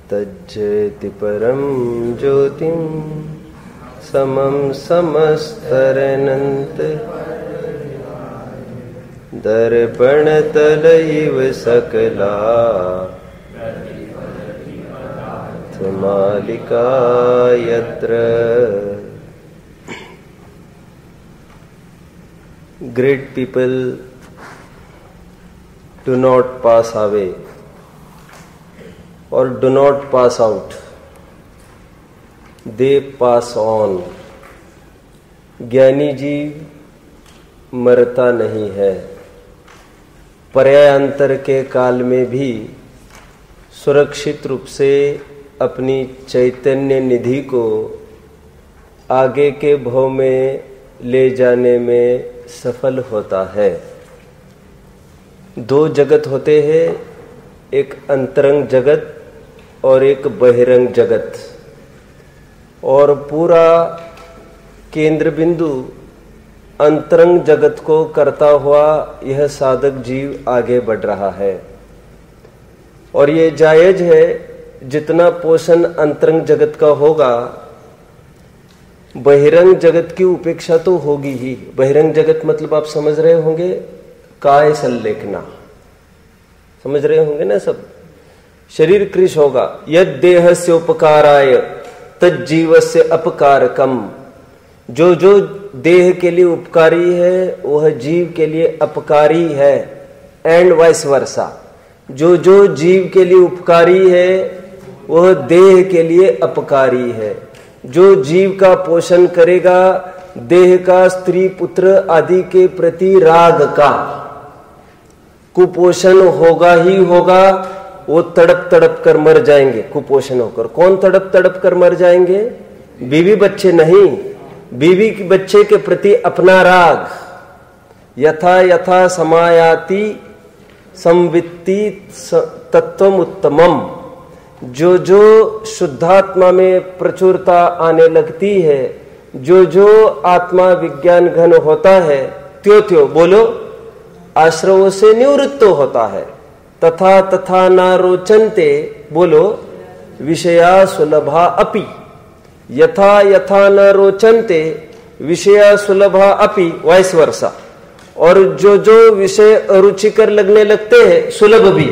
तज्जयति परम ज्योतिं समं समस्तरनंत दर्पणतल इव सकला मालिका यत्र. Great people do not pass away or do not pass out. They pass on. ज्ञानी जीव मरता नहीं है. पर्यायांतर के काल में भी सुरक्षित रूप से अपनी चैतन्य निधि को आगे के भव में ले जाने में सफल होता है. दो जगत होते हैं, एक अंतरंग जगत और एक बहिरंग जगत, और पूरा केंद्र बिंदु अंतरंग जगत को करता हुआ यह साधक जीव आगे बढ़ रहा है. और ये जायज है, जितना पोषण अंतरंग जगत का होगा बहिरंग जगत की उपेक्षा तो होगी ही. बहिरंग जगत मतलब आप समझ रहे होंगे, काय संलेखना समझ रहे होंगे ना सब. शरीर कृश होगा. यद देह से उपकाराय तज्जीवस्य अपकारकम. जो जो देह के लिए उपकारी है वह जीव के लिए अपकारी है, एंड वाइस वर्सा. जो जो जीव के लिए उपकारी है वह देह के लिए अपकारी है. जो जीव का पोषण करेगा देह का, स्त्री पुत्र आदि के प्रति राग का कुपोषण होगा ही होगा. वो तड़प तड़प कर मर जाएंगे कुपोषण होकर. कौन तड़प तड़प कर मर जाएंगे? बीवी बच्चे नहीं, बीवी के बच्चे के प्रति अपना राग. यथा यथा समायाति संवित्ति तत्वम उत्तमम. जो जो शुद्धात्मा में प्रचुरता आने लगती है, जो जो आत्मा विज्ञान घन होता है, त्यों त्यों बोलो आश्रवों से निवृत्त होता है. तथा तथा न रोचन्ते बोलो विषया सुलभा अपि. यथा यथा न रोचन्ते विषया सुलभा अपि, वाइस वर्सा. और जो जो विषय अरुचिकर लगने लगते हैं सुलभ भी.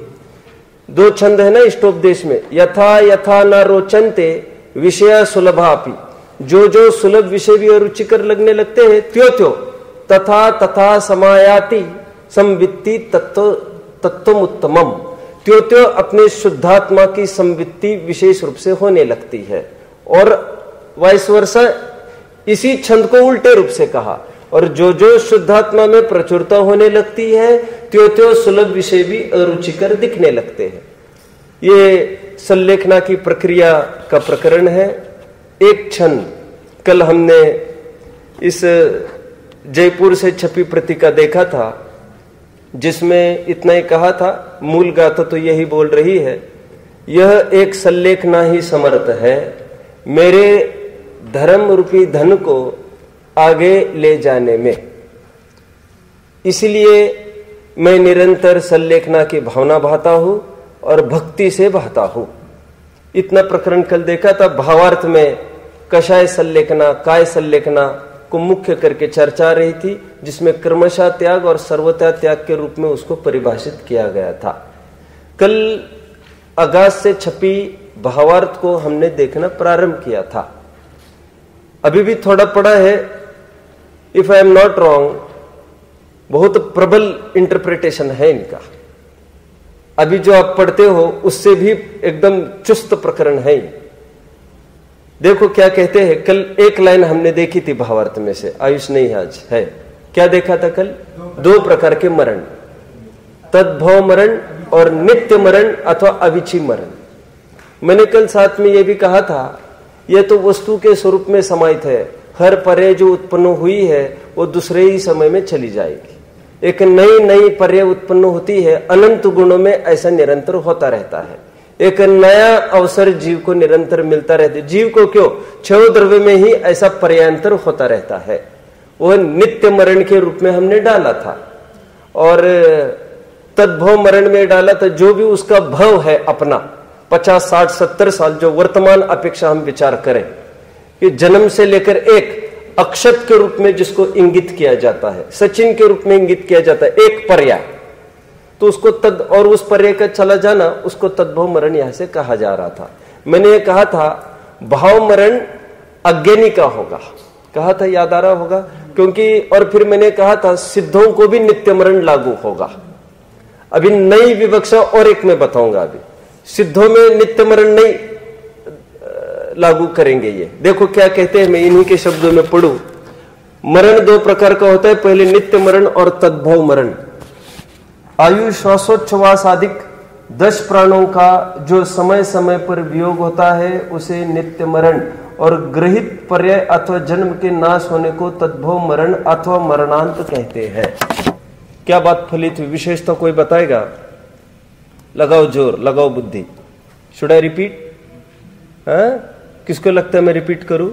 दो छंद है ना इष्टोपदेश में, यथा यथा न रोचन्ते विषय सुलभापि. जो जो सुलभ विषय भी अरुचिकर लगने लगते हैं त्यों त्यों तथा तथा समायाति संवित्ति तत्व उत्तमम. त्यों त्यों अपने शुद्धात्मा की संवित्ति विशेष रूप से होने लगती है. और वाइस वर्सा इसी छंद को उल्टे रूप से कहा. और जो जो शुद्धात्मा में प्रचुरता होने लगती है त्यों त्यों सुलभ विषय भी अरुचिकर दिखने लगते हैं. ये संलेखना की प्रक्रिया का प्रकरण है. एक छंद कल हमने इस जयपुर से छपी प्रति का देखा था, जिसमें इतना ही कहा था, मूल गाथा तो यही बोल रही है, यह एक संलेखना ही समर्थ है मेरे धर्म रूपी धन को आगे ले जाने में. इसलिए मैं निरंतर संलेखना की भावना बहाता हूं और भक्ति से बहाता हूं. इतना प्रकरण कल देखा था. भावार्थ में कषाय संलेखना, काय संलेखना को मुख्य करके चर्चा रही थी, जिसमें क्रमशः त्याग और सर्वथा त्याग के रूप में उसको परिभाषित किया गया था. कल अगाध से छपी भावार्थ को हमने देखना प्रारंभ किया था. अभी भी थोड़ा पड़ा है. If I am not wrong, बहुत प्रबल इंटरप्रिटेशन है इनका. अभी जो आप पढ़ते हो उससे भी एकदम चुस्त प्रकरण है. देखो क्या कहते हैं. कल एक लाइन हमने देखी थी भावार्थ में से, आयुष नहीं आज है. क्या देखा था कल? दो प्रकार के मरण, तद्भव मरण और नित्य मरण अथवा अविची मरण. मैंने कल साथ में यह भी कहा था, यह तो वस्तु के स्वरूप में समाहित है. हर पर्याय जो उत्पन्न हुई है वो दूसरे ही समय में चली जाएगी. एक नई नई पर्याय उत्पन्न होती है. अनंत गुणों में ऐसा निरंतर होता रहता है. एक नया अवसर जीव को निरंतर मिलता रहता है. जीव को क्यों, छह द्रव्य में ही ऐसा पर्यांतर होता रहता है. वह नित्य मरण के रूप में हमने डाला था. और तद्भव मरण में डाला था, जो भी उसका भव है अपना 50, 60, 70 साल जो वर्तमान अपेक्षा हम विचार करें कि जन्म से लेकर एक अक्षत के रूप में जिसको इंगित किया जाता है, सचिन के रूप में इंगित किया जाता है, एक पर्याय, तो उसको तद और उस पर्याय का चला जाना उसको तद्भव मरण यहां से कहा जा रहा था। मैंने ये कहा था भाव मरण अज्ञानी का होगा, कहा था, याद आ रहा होगा, क्योंकि और फिर मैंने कहा था सिद्धों को भी नित्य मरण लागू होगा। अभी नई विवक्षा और एक मैं बताऊंगा। अभी सिद्धों में नित्य मरण नहीं लागू करेंगे। ये देखो क्या कहते हैं, मैं इन्हीं के शब्दों में पढ़ूं। मरण दो प्रकार का होता है, पहले नित्य मरण और तद्भव मरण। आयु श्वासोच्छ्वास आदि 10 प्राणों का जो समय समय पर वियोग होता है उसे नित्य मरण और ग्रहित पर्याय अथवा जन्म के नाश होने को तद्भव मरण अथवा मरणांत कहते हैं। क्या बात फलित हुई? विशेषता कोई बताएगा? लगाओ जोर, लगाओ बुद्धि। Should I repeat? किसको लगता है मैं रिपीट करूं?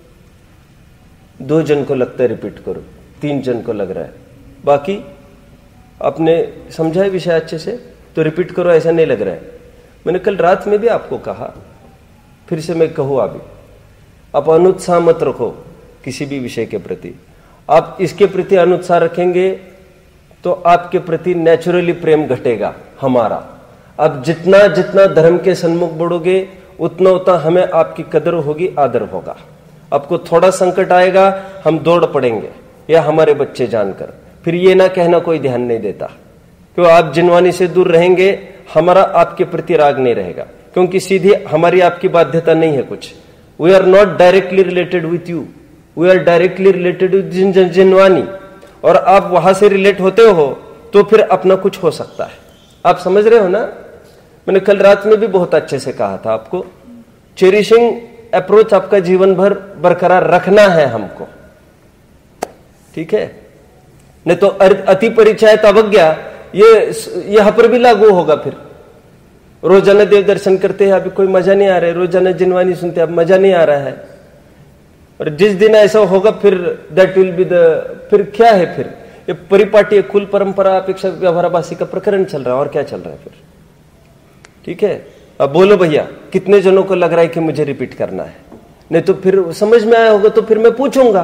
2 जन को लगता है रिपीट करूं, 3 जन को लग रहा है, बाकी आपने समझा है विषय अच्छे से तो रिपीट करो, ऐसा नहीं लग रहा है। मैंने कल रात में भी आपको कहा, फिर से मैं कहूं अभी, आप अनुत्साह मत रखो किसी भी विषय के प्रति। आप इसके प्रति अनुत्साह रखेंगे तो आपके प्रति नेचुरली प्रेम घटेगा हमारा। अब जितना जितना धर्म के सन्मुख बढ़ोगे उतना उतना हमें आपकी कदर होगी, आदर होगा। आपको थोड़ा संकट आएगा हम दौड़ पड़ेंगे, या हमारे बच्चे जानकर, फिर ये ना कहना कोई ध्यान नहीं देता। क्यों? आप जिनवानी से दूर रहेंगे, हमारा आपके प्रति राग नहीं रहेगा, क्योंकि सीधी हमारी आपकी बाध्यता नहीं है कुछ। We are not directly related with you, we are directly related with Jinvani, और आप वहां से रिलेट होते हो तो फिर अपना कुछ हो सकता है। आप समझ रहे हो ना? मैंने कल रात में भी बहुत अच्छे से कहा था आपको, चेरिशिंग अप्रोच आपका जीवन भर बरकरार रखना है हमको, ठीक है? नहीं तो अति परिचय अवज्ञा ये यहां पर भी लागू होगा। फिर रोजाना देव दर्शन करते हैं, अभी कोई मजा नहीं आ रहा है, रोजाना जिनवानी सुनते हैं, अब मजा नहीं आ रहा है, और जिस दिन ऐसा होगा फिर दैट विल बी द, फिर क्या है? फिर ये परिपाटी कुल परंपरा अपेक्षा व्यवहाराभासी का प्रकरण चल रहा है, और क्या चल रहा है फिर? ठीक है, अब बोलो भैया, कितने जनों को लग रहा है कि मुझे रिपीट करना है? नहीं तो फिर समझ में आया होगा तो फिर मैं पूछूंगा।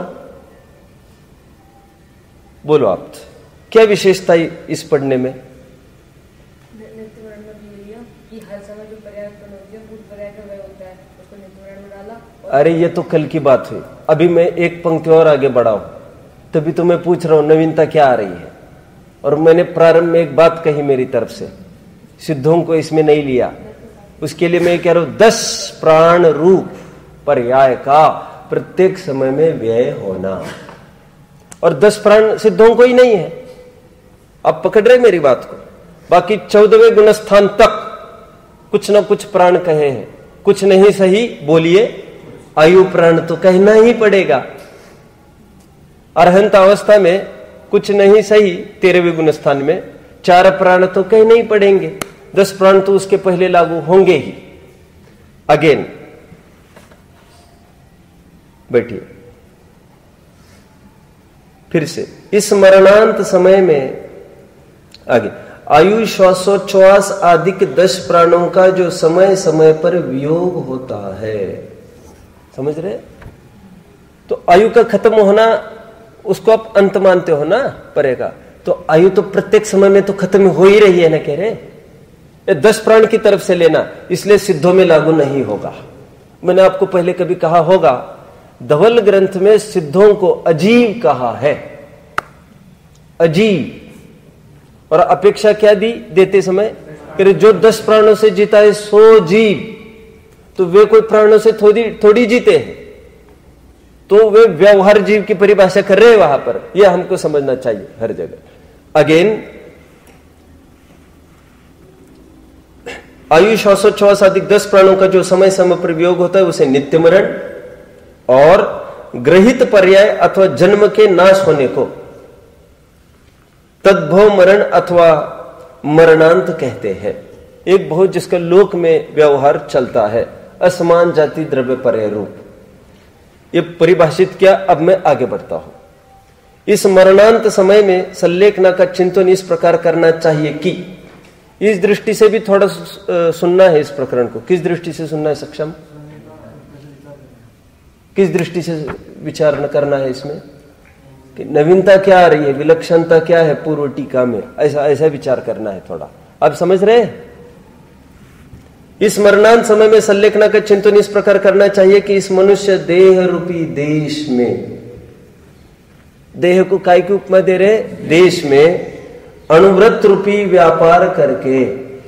बोलो आप, क्या विशेषता इस पढ़ने में? अरे ये तो कल की बात हुई, अभी मैं एक पंक्ति और आगे बढ़ा हूं, तभी तो मैं पूछ रहा हूं नवीनता क्या आ रही है। और मैंने प्रारंभ में एक बात कही मेरी तरफ से, सिद्धों को इसमें नहीं लिया, उसके लिए मैं कह रहा हूं 10 प्राण रूप पर्याय का प्रत्येक समय में व्यय होना, और 10 प्राण सिद्धों को ही नहीं है। आप पकड़ रहे मेरी बात को? बाकी 14वें गुणस्थान तक कुछ ना कुछ प्राण कहे हैं, कुछ नहीं सही बोलिए आयु प्राण तो कहना ही पड़ेगा। अरहंत अवस्था में कुछ नहीं सही 13वें गुणस्थान में 4 प्राण तो कहने ही पड़ेंगे, 10 प्राण तो उसके पहले लागू होंगे ही। अगेन बैठिए, फिर से इस मरणांत समय में आगे आयु श्वासोच्छ्वास आदि के 10 प्राणों का जो समय समय पर वियोग होता है, समझ रहे? तो आयु का खत्म होना उसको आप अंत मानते हो ना परेगा, तो आयु तो प्रत्येक समय में तो खत्म हो ही रही है ना, कह रहे 10 प्राण की तरफ से लेना, इसलिए सिद्धों में लागू नहीं होगा। मैंने आपको पहले कभी कहा होगा, धवल ग्रंथ में सिद्धों को अजीव कहा है, अजीव। और अपेक्षा क्या दी देते समय? कि जो 10 प्राणों से जीता है 100 जीव, तो वे कोई प्राणों से थोड़ी जीते हैं, तो वे व्यवहार जीव की परिभाषा कर रहे हैं वहां पर, यह हमको समझना चाहिए हर जगह। अगेन आयु श्वासोच्छ्वास आदि 10 प्राणों का जो समय समय पर वियोग होता है उसे नित्य मरण और ग्रहित पर्याय अथवा जन्म के नाश होने को तद्भव मरण अथवा मरणांत कहते हैं। एक बहुत जिसका लोक में व्यवहार चलता है, असमान जाति द्रव्य पर्याय रूप, ये परिभाषित किया। अब मैं आगे बढ़ता हूं। इस मरणांत समय में संलेखना का चिंतन इस प्रकार करना चाहिए कि इस दृष्टि से भी थोड़ा सुनना है इस प्रकरण को। किस दृष्टि से सुनना है सक्षम? किस दृष्टि से विचार करना है इसमें कि नवीनता क्या आ रही है, विलक्षणता क्या है पूर्व टीका में, ऐसा ऐसा विचार करना है थोड़ा। आप समझ रहे हैं? इस मरणांत समय में संलेखना का चिंतन इस प्रकार करना चाहिए कि इस मनुष्य देह रूपी देश में, देह को काय की उपमा दे रहे? देश में अणुव्रत रूपी व्यापार करके,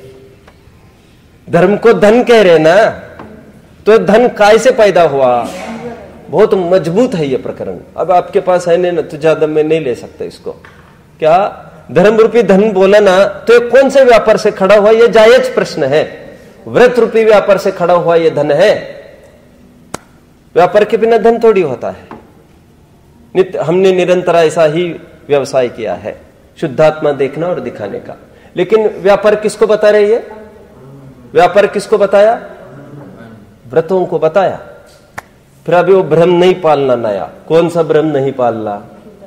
धर्म को धन कह रहे ना, तो धन काय से पैदा हुआ? बहुत मजबूत है ये प्रकरण। अब आपके पास है नहीं ना, तो ज्यादा मैं नहीं ले सकता इसको। क्या धर्म रूपी धन बोला ना, तो कौन से व्यापार से खड़ा हुआ? ये जायज प्रश्न है। व्रत रूपी व्यापार से खड़ा हुआ ये धन है। व्यापार के बिना धन थोड़ी होता है। हमने निरंतर ऐसा ही व्यवसाय किया है, शुद्धात्मा देखना और दिखाने का। लेकिन व्यापार किसको बता रहे? ये व्यापार किसको बताया? व्रतों को बताया। फिर अभी वो भ्रम नहीं पालना नया। कौन सा भ्रम नहीं पालना?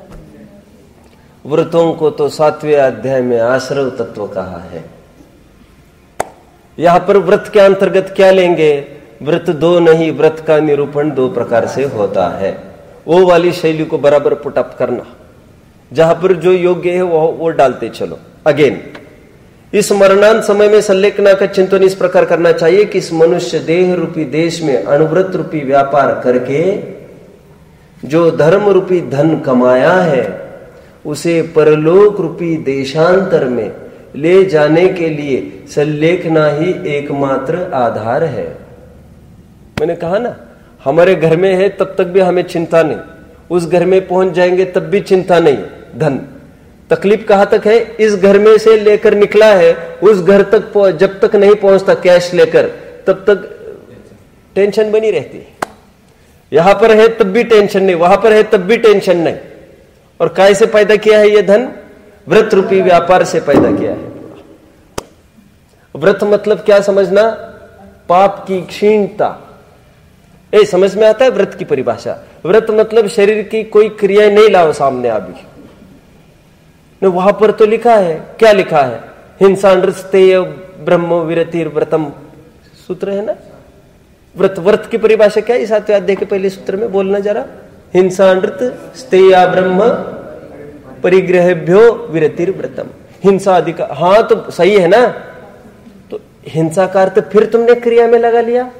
व्रतों को तो 7वें अध्याय में आश्रव तत्व कहा है। यहां पर व्रत के अंतर्गत क्या लेंगे? व्रत दो नहीं, व्रत का निरूपण दो प्रकार से होता है। वो वाली शैली को बराबर पुटअप करना, जहां पर जो योग्य है वो डालते चलो। अगेन, इस मरणांत समय में संलेखना का चिंतन इस प्रकार करना चाहिए कि इस मनुष्य देह रूपी देश में अणुव्रत रूपी व्यापार करके जो धर्म रूपी धन कमाया है, उसे परलोक रूपी देशांतर में ले जाने के लिए संलेखना ही एकमात्र आधार है। मैंने कहा ना, हमारे घर में है तब तक भी हमें चिंता नहीं, उस घर में पहुंच जाएंगे तब भी चिंता नहीं। धन तकलीफ कहां तक है? इस घर में से लेकर निकला है, उस घर तक जब तक नहीं पहुंचता कैश लेकर, तब तक टेंशन बनी रहती है। यहां पर है तब भी टेंशन नहीं, वहां पर है तब भी टेंशन नहीं। और काय से पैदा किया है ये धन? व्रत रूपी व्यापार से पैदा किया है। व्रत मतलब क्या समझना? पाप की क्षीणता। समझ में आता है व्रत की परिभाषा? व्रत मतलब शरीर की कोई क्रिया नहीं लाओ सामने अभी। वहां पर तो लिखा है, क्या लिखा है? हिंसा नृत्य ब्रह्म विरतिर व्रतम सूत्र है ना। व्रत, व्रत की परिभाषा क्या है? इस 7वें अध्याय के पहले सूत्र में बोलना जरा। हिंसा नृत्य स्तेया ब्रह्म परिग्रहेभ्यो विरतिर व्रतम। हिंसा अधिकार, हाँ तो सही है ना। तो हिंसा का अर्थ फिर तुमने क्रिया में लगा लिया।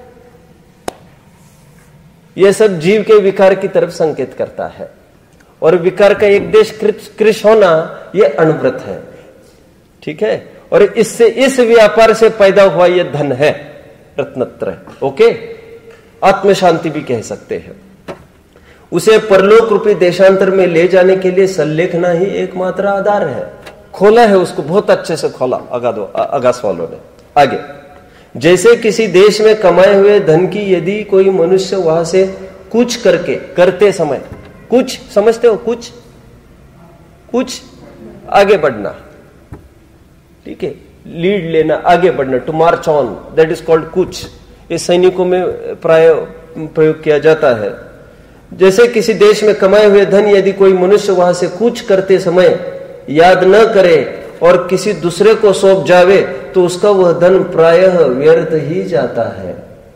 यह सब जीव के विकार की तरफ संकेत करता है, और विकार का एक देश कृश होना यह अणुव्रत है। ठीक है, और इससे, इस व्यापार से पैदा हुआ यह धन है रत्नत्रय। ओके, आत्म शांति भी कह सकते हैं। उसे परलोक रूपी देशांतर में ले जाने के लिए संलेखना ही एकमात्र आधार है। खोला है उसको, बहुत अच्छे से खोला अगास वालों ने। आगे, जैसे किसी देश में कमाए हुए धन की यदि कोई मनुष्य वहां से कुछ करते समय, कुछ समझते हो? कुछ आगे बढ़ना, ठीक है, लीड लेना, आगे बढ़ना, to march on, that is called कुछ। ये सैनिकों में प्राय प्रयोग किया जाता है। जैसे किसी देश में कमाए हुए धन यदि कोई मनुष्य वहां से कुछ करते समय याद न करे और किसी दूसरे को सौंप जावे, तो उसका वह धन प्रायः व्यर्थ ही जाता है।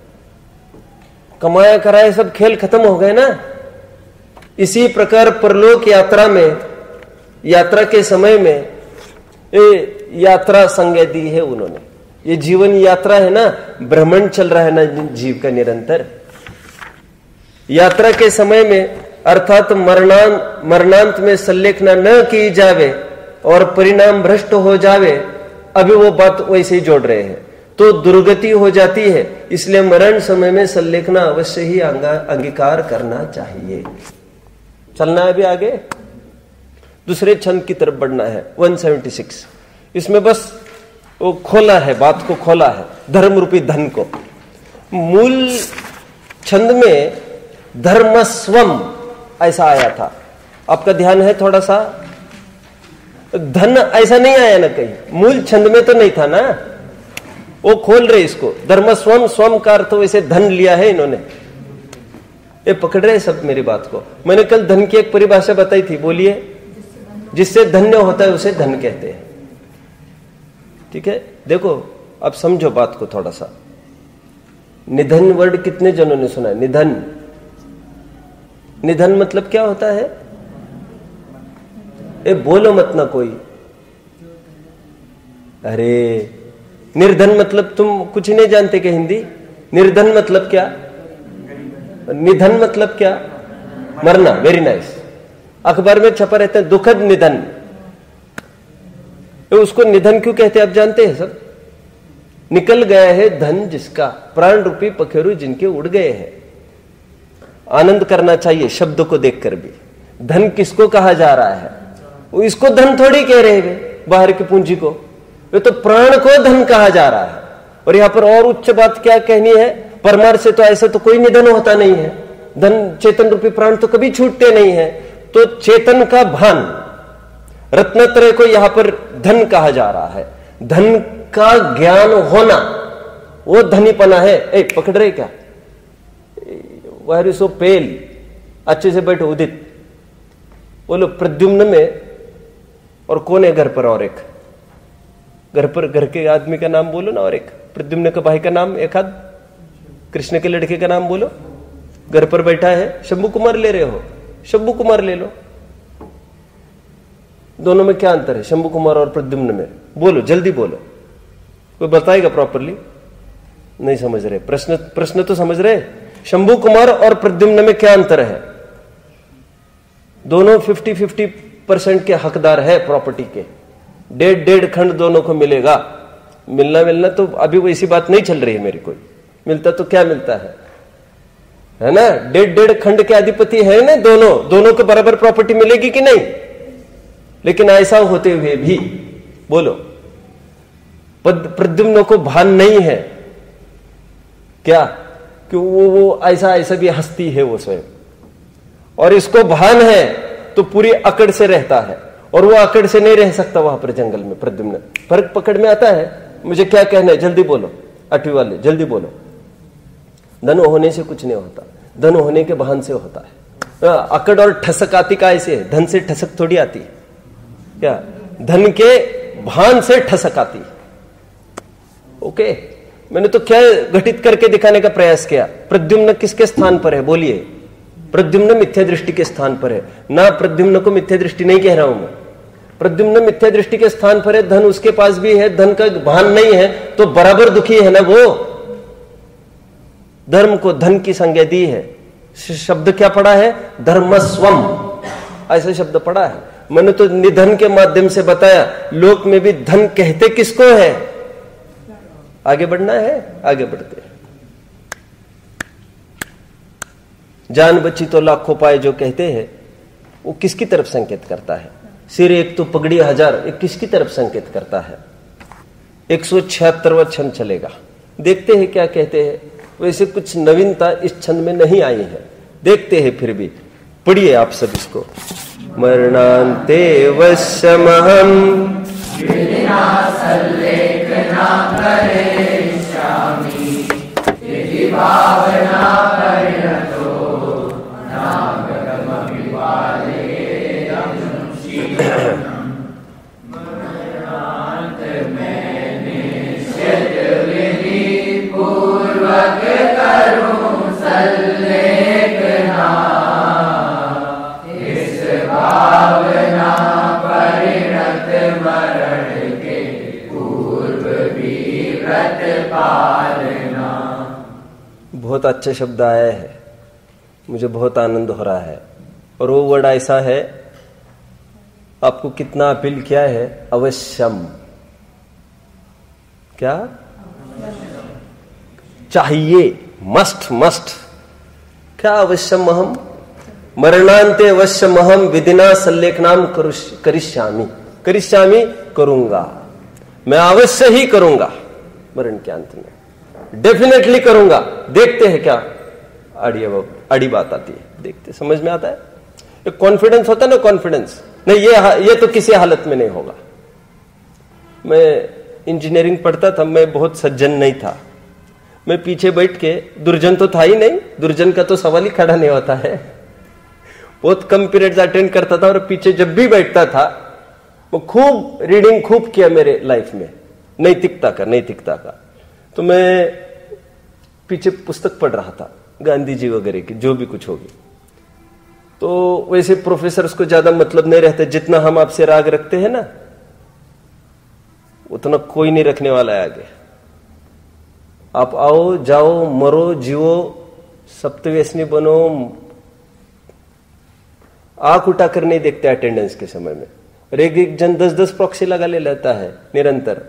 कमाया कराए सब खेल खत्म हो गए ना। इसी प्रकार परलोक यात्रा में, यात्रा के समय में यात्रा संज्ञा दी है उन्होंने। ये जीवन यात्रा है ना, भ्रमण चल रहा है ना जीव का निरंतर। यात्रा के समय में अर्थात मरणांत में संलेखना न की जावे और परिणाम भ्रष्ट हो जावे, अभी वो बात वैसे ही जोड़ रहे हैं, तो दुर्गति हो जाती है। इसलिए मरण समय में संलेखना अवश्य ही अंगीकार करना चाहिए। चलना है अभी आगे, दूसरे छंद की तरफ बढ़ना है। 176 इसमें बस वो खोला है, बात को खोला है, धर्म रूपी धन को। मूल छंद में धर्मस्वम ऐसा आया था, आपका ध्यान है थोड़ा सा? धन ऐसा नहीं आया ना कहीं, मूल छंद में तो नहीं था ना। वो खोल रहे इसको, धर्मस्वम, स्वम का अर्थ वैसे धन लिया है इन्होंने। ये पकड़ रहे सब मेरी बात को। मैंने कल धन की एक परिभाषा बताई थी, बोलिए। जिससे धन्य होता है उसे धन कहते हैं। ठीक है, देखो अब समझो बात को थोड़ा सा। निधन वर्ड कितने जनों ने सुना है? निधन, निधन मतलब क्या होता है? ए बोलो मत ना कोई। अरे निर्धन मतलब तुम कुछ नहीं जानते कि हिंदी? निर्धन मतलब क्या? निधन मतलब क्या? मरना। Very nice. अखबार में छपा रहता है दुखद निधन। तो उसको निधन क्यों कहते हैं आप जानते हैं सब? निकल गया है धन जिसका, प्राण रूपी पखेरु जिनके उड़ गए हैं। आनंद करना चाहिए शब्द को देखकर भी। धन किसको कहा जा रहा है? वो इसको धन थोड़ी कह रहे हैं बाहर की पूंजी को, ये तो प्राण को धन कहा जा रहा है। और यहां पर और उच्च बात क्या कहनी है? परमार से तो ऐसा तो कोई निधन होता नहीं है। धन चेतन रूपी प्राण तो कभी छूटते नहीं है। तो चेतन का भान, रत्नत्रय को यहां पर धन कहा जा रहा है। धन का ज्ञान होना वो धनीपना है। ए पकड़ रहे क्या? वायर सो पेल, अच्छे से बैठो। उदित बोलो प्रद्युम्न में और कौन है घर पर? और एक घर पर, घर के आदमी का नाम बोलो ना। और एक प्रद्युम्न के भाई का नाम, एक आध कृष्ण के लड़के का नाम बोलो। घर पर बैठा है, शंभू कुमार ले रहे हो, शंभू कुमार ले लो। दोनों में क्या अंतर है शंभू कुमार और प्रद्युम्न में? बोलो जल्दी बोलो। कोई बताएगा प्रॉपरली? नहीं समझ रहे। प्रश्न तो समझ रहे। शंभू कुमार और प्रद्युम्न में क्या अंतर है? दोनों 50-50% के हकदार है प्रॉपर्टी के। 1.5 खंड दोनों को मिलेगा। मिलना तो अभी वैसी बात नहीं चल रही है मेरी। कोई मिलता तो क्या मिलता है ना? 1.5 खंड के अधिपति है ना दोनों को बराबर प्रॉपर्टी मिलेगी कि नहीं? लेकिन ऐसा होते हुए भी बोलो प्रद्युम्न को भान नहीं है क्या कि वो ऐसा भी हस्ती है वो स्वयं, और इसको भान है तो पूरी अकड़ से रहता है, और वो अकड़ से नहीं रह सकता वहां पर जंगल में। प्रद्युम्न फर्क पकड़ में आता है? मुझे क्या कहना है जल्दी बोलो, 8वीं वाले जल्दी बोलो। धन होने से कुछ नहीं होता, धन होने के भान से होता है। अकड़ और ठसक आती का ऐसे है, धन से ठसक थोड़ी आती है क्या? धन के भान से ठसक आती है। ओके, मैंने तो क्या घटित करके दिखाने का प्रयास किया। प्रद्युम्न किसके स्थान पर है बोलिए? प्रद्युम्न मिथ्या दृष्टि के स्थान पर है ना। प्रद्युम्न को मिथ्या दृष्टि नहीं कह रहा हूं मैं। प्रद्युम्न मिथ्या दृष्टि के स्थान पर है, धन उसके पास भी है, धन का भान नहीं है तो बराबर दुखी है ना वो। धर्म को धन की संज्ञा दी है। शब्द क्या पढ़ा है? धर्मस्वम, ऐसा शब्द पढ़ा है। मैंने तो निधन के माध्यम से बताया लोक में भी धन कहते किसको है। आगे बढ़ना है, आगे बढ़ते हैं। जान बची तो लाखों पाए जो कहते हैं, वो किसकी तरफ संकेत करता है? सिर एक तो पगड़ी हजार, एक किसकी तरफ संकेत करता है? 176वां छंद चलेगा, देखते हैं क्या कहते हैं। वैसे कुछ नवीनता इस छंद में नहीं आई है, देखते हैं फिर भी। पढ़िए आप सब इसको। मरणान्ते वश्यमहम् बहुत अच्छा शब्द आया है, मुझे बहुत आनंद हो रहा है। और वो वर्ड ऐसा है, आपको कितना अपील किया है? अवश्यम। क्या चाहिए? मस्ट। क्या अवश्यम अहम मरणान्ते अवश्यम अहम विधिना सल्लेखनाम करिष्यामि करूंगा। मैं अवश्य ही करूंगा मरण के अंत में, डेफिनेटली करूंगा। देखते हैं क्या आड़ी बात आती है, देखते समझ में आता है। एक कॉन्फिडेंस होता है ना, कॉन्फिडेंस नहीं, ये तो किसी हालत में नहीं होगा। मैं इंजीनियरिंग पढ़ता था, मैं बहुत सज्जन नहीं था। मैं पीछे बैठ के, दुर्जन तो था ही नहीं, दुर्जन का तो सवाल ही खड़ा नहीं होता है। बहुत कम पीरियड्स अटेंड करता था और पीछे जब भी बैठता था, वो खूब रीडिंग खूब किया मेरे लाइफ में। नैतिकता का। तो मैं पीछे पुस्तक पढ़ रहा था गांधी जी वगैरह की, जो भी कुछ होगी। तो वैसे प्रोफेसर्स को ज्यादा मतलब नहीं रहता, जितना हम आपसे राग रखते हैं ना उतना कोई नहीं रखने वाला है आगे। आप आओ जाओ मरो जीवो सप्तव्यसनी बनो, आंख उठाकर नहीं देखते अटेंडेंस के समय में। और एक जन 10-10 प्रॉक्सी लगा ले लेता है निरंतर,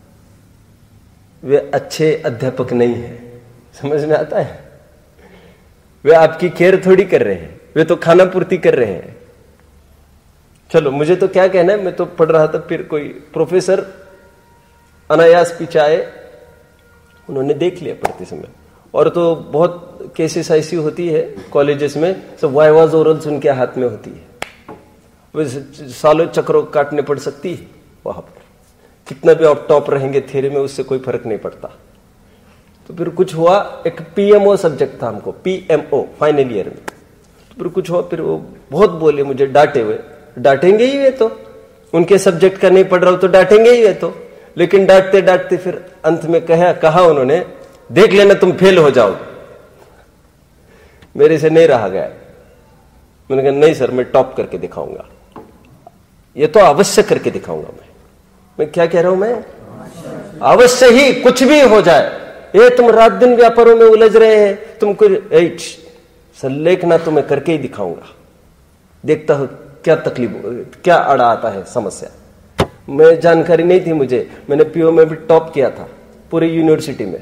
वे अच्छे अध्यापक नहीं है। समझ में आता है? वे आपकी केयर थोड़ी कर रहे हैं, वे तो खाना पूर्ति कर रहे हैं। चलो मुझे तो क्या कहना है, मैं तो पढ़ रहा था, फिर कोई प्रोफेसर अनायास पीछे आए, उन्होंने देख लिया पढ़ते समय। और तो बहुत केसेस ऐसी होती है कॉलेजेस में, सब वाइवाज ओरल्स उनके हाथ में होती है, वे सालों चक्रों काटने पड़ सकती है वहां पर। कितना भी आप टॉप रहेंगे थ्योरी में, उससे कोई फर्क नहीं पड़ता। तो फिर कुछ हुआ, एक पीएमओ सब्जेक्ट था हमको, पीएमओ फाइनल ईयर में। तो फिर कुछ हुआ, फिर वो बहुत बोले मुझे, डांटे हुए। डांटेंगे ही वे तो, उनके सब्जेक्ट का नहीं पढ़ रहा हूं तो डांटेंगे ही वे तो। लेकिन डांटते डांटते फिर अंत में कहा उन्होंने, देख लेना तुम फेल हो जाओगे। मेरे से नहीं रहा गया। मैंने कहा नहीं सर, मैं टॉप करके दिखाऊंगा, ये तो अवश्य करके दिखाऊंगा। मैं क्या कह रहा हूं, मैं अवश्य ही कुछ भी हो जाए। ये तुम रात दिन व्यापारों में उलझ रहे हैं, तुमको संलेखना तो मैं करके ही दिखाऊंगा, देखता हूं क्या तकलीफ, क्या अड़ा आता है समस्या। मैं जानकारी नहीं थी मुझे, मैंने पीओ में भी टॉप किया था पूरी यूनिवर्सिटी में।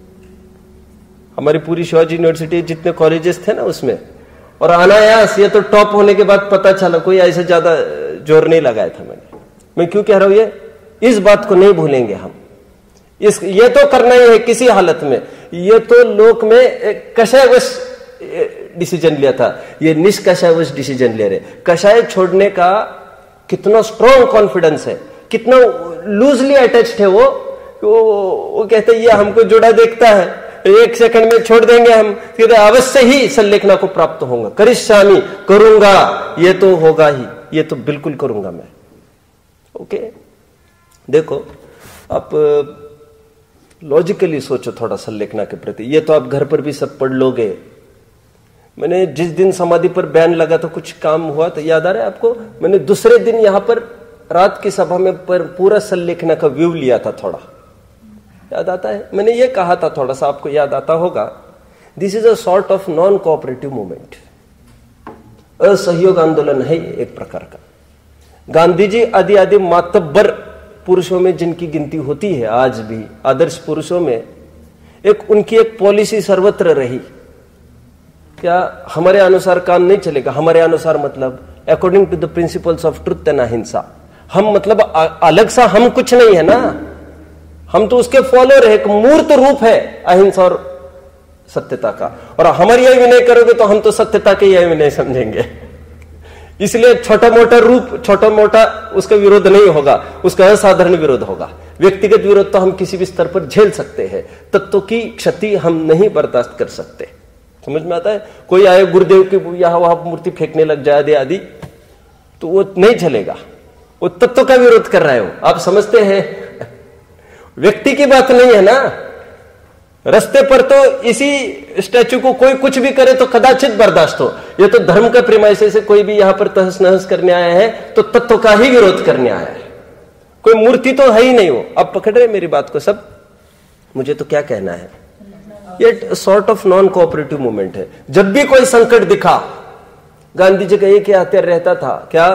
हमारी पूरी शिवाजी यूनिवर्सिटी जितने कॉलेजेस थे ना उसमें, और अनायास ये तो टॉप होने के बाद पता चला, कोई ऐसे ज्यादा जोर नहीं लगाया था मैंने। मैं क्यों कह रहा हूं ये, इस बात को नहीं भूलेंगे हम। ये तो करना ही है किसी हालत में। ये तो लोक में कषायवश डिसीजन लिया था, ये निष्कषायवश डिसीजन ले रहे। कषाय छोड़ने का कितना स्ट्रॉन्ग कॉन्फिडेंस है, कितना लूजली अटैच्ड है वो कहते ये हमको जुड़ा देखता है, 1 सेकंड में छोड़ देंगे हम, फिर अवश्य ही संलेखना को प्राप्त होगा। करिष्यामि, करूंगा, ये तो होगा ही, ये तो बिल्कुल करूंगा मैं। ओके, देखो आप लॉजिकली सोचो थोड़ा संलेखना के प्रति। ये तो आप घर पर भी सब पढ़ लोगे। मैंने जिस दिन समाधि पर बैन लगा तो कुछ काम हुआ तो याद आ रहा है आपको? मैंने दूसरे दिन यहां पर रात की सभा में पर पूरा संलेखना का व्यू लिया था, थोड़ा याद आता है? मैंने ये कहा था, थोड़ा सा आपको याद आता होगा, this is a sort of non cooperative movement, असहयोग आंदोलन है एक प्रकार का। गांधी जी आदि आदि मातब्बर पुरुषों में जिनकी गिनती होती है आज भी, आदर्श पुरुषों में, एक उनकी एक पॉलिसी सर्वत्र रही, क्या हमारे अनुसार काम नहीं चलेगा। हमारे अनुसार मतलब according to the principles of truth and ahimsa. हम मतलब अलग सा हम कुछ नहीं है ना, हम तो उसके फॉलोअर है, एक मूर्त रूप है अहिंसा और सत्यता का। और हमारी यह विनय करोगे तो हम तो सत्यता के यह विनय समझेंगे। इसलिए छोटा मोटा रूप, छोटा मोटा उसका विरोध नहीं होगा, उसका असाधारण विरोध होगा। व्यक्तिगत विरोध तो हम किसी भी स्तर पर झेल सकते हैं, तत्व की क्षति हम नहीं बर्दाश्त कर सकते। समझ में आता है? कोई आए गुरुदेव की यहां वहां मूर्ति फेंकने लग जाए आदि आदि, तो वो नहीं चलेगा, वो तत्व का विरोध कर रहे हो। आप समझते हैं, व्यक्ति की बात नहीं है ना। रास्ते पर तो इसी स्टैचू को कोई कुछ भी करे तो कदाचित बर्दाश्त हो। ये तो धर्म का प्रेमाइसे से कोई भी यहां पर तहस नहस करने आया है तो तत्व का ही विरोध करने आया है, कोई मूर्ति तो है ही नहीं। वो आप पकड़ रहे मेरी बात को सब? मुझे तो क्या कहना है, ये sort of non cooperative movement है। जब भी कोई संकट दिखा, गांधी जी का एक ही हथियार रहता था, क्या?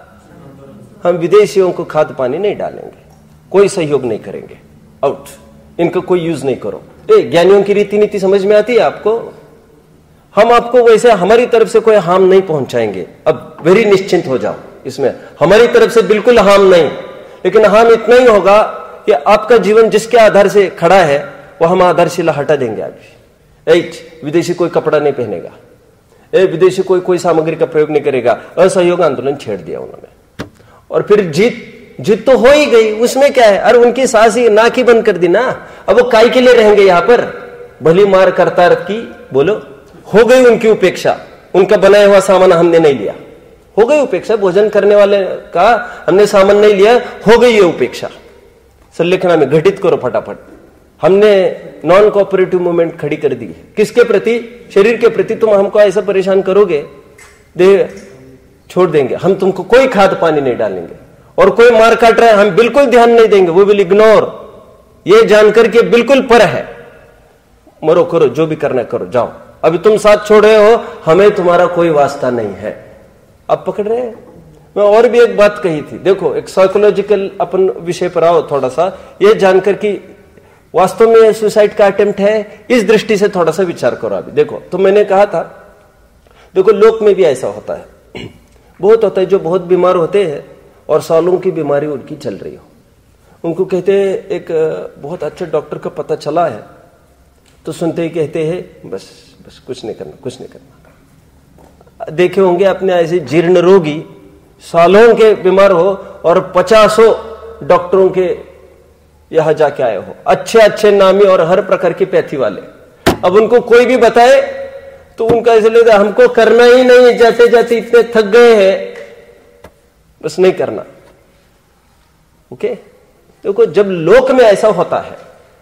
हम विदेशियों को खाद्य पानी नहीं डालेंगे, कोई सहयोग नहीं करेंगे, आउट, इनका कोई यूज नहीं करो। ज्ञानियों की रीति नीति समझ में आती है आपको? हम आपको वैसे हमारी तरफ से कोई हार्म नहीं पहुंचाएंगे, अब वेरी निश्चिंत हो जाओ इसमें, हमारी तरफ से बिल्कुल हार्म नहीं। लेकिन हार्म इतना ही होगा कि आपका जीवन जिसके आधार से खड़ा है वो हम आधारशिला हटा देंगे। अभी विदेशी कोई कपड़ा नहीं पहनेगा, विदेशी कोई सामग्री का प्रयोग नहीं करेगा। असहयोग आंदोलन छेड़ दिया उन्होंने, और फिर जीत तो हो ही गई। उसमें क्या है? अरे उनकी सांस ही नाक ही बंद कर दी ना। अब वो काय के लिए रहेंगे यहां पर? भली मार करतार की, बोलो। हो गई उनकी उपेक्षा, उनका बनाया हुआ सामान हमने नहीं लिया, हो गई उपेक्षा। भोजन करने वाले का हमने सामान नहीं लिया, हो गई ये उपेक्षा। संलेखना में घटित करो फटाफट। हमने नॉन कोऑपरेटिव मूवमेंट खड़ी कर दी है। किसके प्रति? शरीर के प्रति। तुम हमको ऐसा परेशान करोगे, देह छोड़ देंगे हम, तुमको कोई खाद पानी नहीं डालेंगे, और कोई मार काट रहा है हम बिल्कुल ध्यान नहीं देंगे, वो विल इग्नोर, ये जानकर के बिल्कुल पर है, मरो करो जो भी करना करो जाओ, अभी तुम साथ छोड़ रहे हो, हमें तुम्हारा कोई वास्ता नहीं है। अब पकड़ रहे हैं। मैं और भी एक बात कही थी, देखो एक साइकोलॉजिकल अपन विषय पर आओ थोड़ा सा, ये जानकर कि वास्तव में सुसाइड का अटेम्प्ट है, इस दृष्टि से थोड़ा सा विचार करो। अभी देखो, तो मैंने कहा था, देखो लोक में भी ऐसा होता है, बहुत होता है जो बहुत बीमार होते हैं और सालों की बीमारी उनकी चल रही हो, उनको कहते हैं, एक बहुत अच्छे डॉक्टर का पता चला है, तो सुनते ही कहते हैं बस बस कुछ नहीं करना, कुछ नहीं करना। देखे होंगे आपने ऐसे जीर्ण रोगी सालों के बीमार हो और 50 डॉक्टरों के यहां जाके आए हो, अच्छे अच्छे नामी और हर प्रकार की पैथी वाले। अब उनको कोई भी बताए तो उनका ऐसे लगता है हमको करना ही नहीं, जाते जाते इतने थक गए हैं, बस नहीं करना। ओके, देखो जब लोक में ऐसा होता है,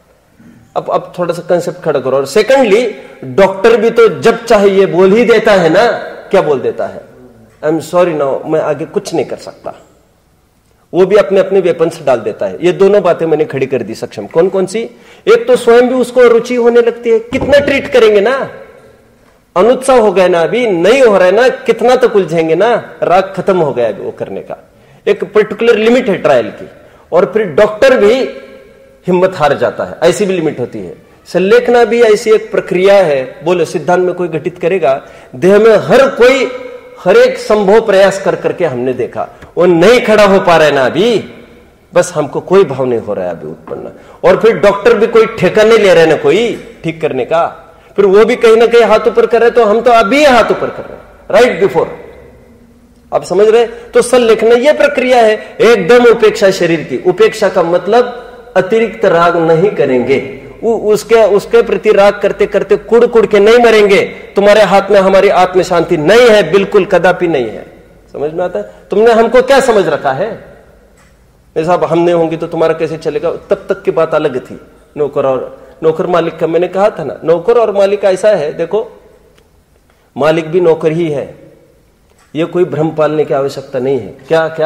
अब थोड़ा सा कंसेप्ट खड़ा करो। और सेकंडली, डॉक्टर भी तो जब चाहे ये बोल ही देता है ना, क्या बोल देता है? आई एम सॉरी नाउ, मैं आगे कुछ नहीं कर सकता। वो भी अपने अपने वेपन्स डाल देता है। ये दोनों बातें मैंने खड़ी कर दी सक्षम। कौन कौन सी? एक तो स्वयं भी उसको रुचि होने लगती है, कितना ट्रीट करेंगे ना, अनुत्साह हो गया ना, अभी नहीं हो रहा है ना, कितना तो उलझेंगे ना, राग खत्म हो गया अभी वो करने का। एक पर्टिकुलर लिमिट है ट्रायल की, और फिर डॉक्टर भी हिम्मत हार जाता है, ऐसी भी लिमिट होती है। संलेखना भी ऐसी एक प्रक्रिया है, बोलो सिद्धांत में कोई घटित करेगा, देह में हर एक संभव प्रयास कर करके हमने देखा, वो नहीं खड़ा हो पा रहा है ना अभी, बस हमको कोई भाव नहीं हो रहा है अभी उत्पन्न। और फिर डॉक्टर भी कोई ठेका नहीं ले रहे ना कोई ठीक करने का, फिर वो भी कहीं ना कहीं हाथ ऊपर कर रहे, तो हम तो अभी हाथ ऊपर कर रहे हैं, राइट बिफोर। आप समझ रहे? तो संलेखना ये प्रक्रिया है, एकदम उपेक्षा शरीर की। उपेक्षा का मतलब अतिरिक्त राग नहीं करेंगे, उसके प्रति राग करते करते कुड़ कुड़ के नहीं मरेंगे। तुम्हारे हाथ में हमारी आत्म शांति नहीं है, बिल्कुल कदापि नहीं है। समझ में आता है? तुमने हमको क्या समझ रखा है? साहब हम नहीं होंगे तो तुम्हारा कैसे चलेगा, तब तक की बात अलग थी। नौकर मालिक का मैंने कहा था ना, नौकर और मालिक ऐसा है, देखो मालिक भी नौकर ही है, ये कोई भ्रम पालने की आवश्यकता नहीं है। क्या क्या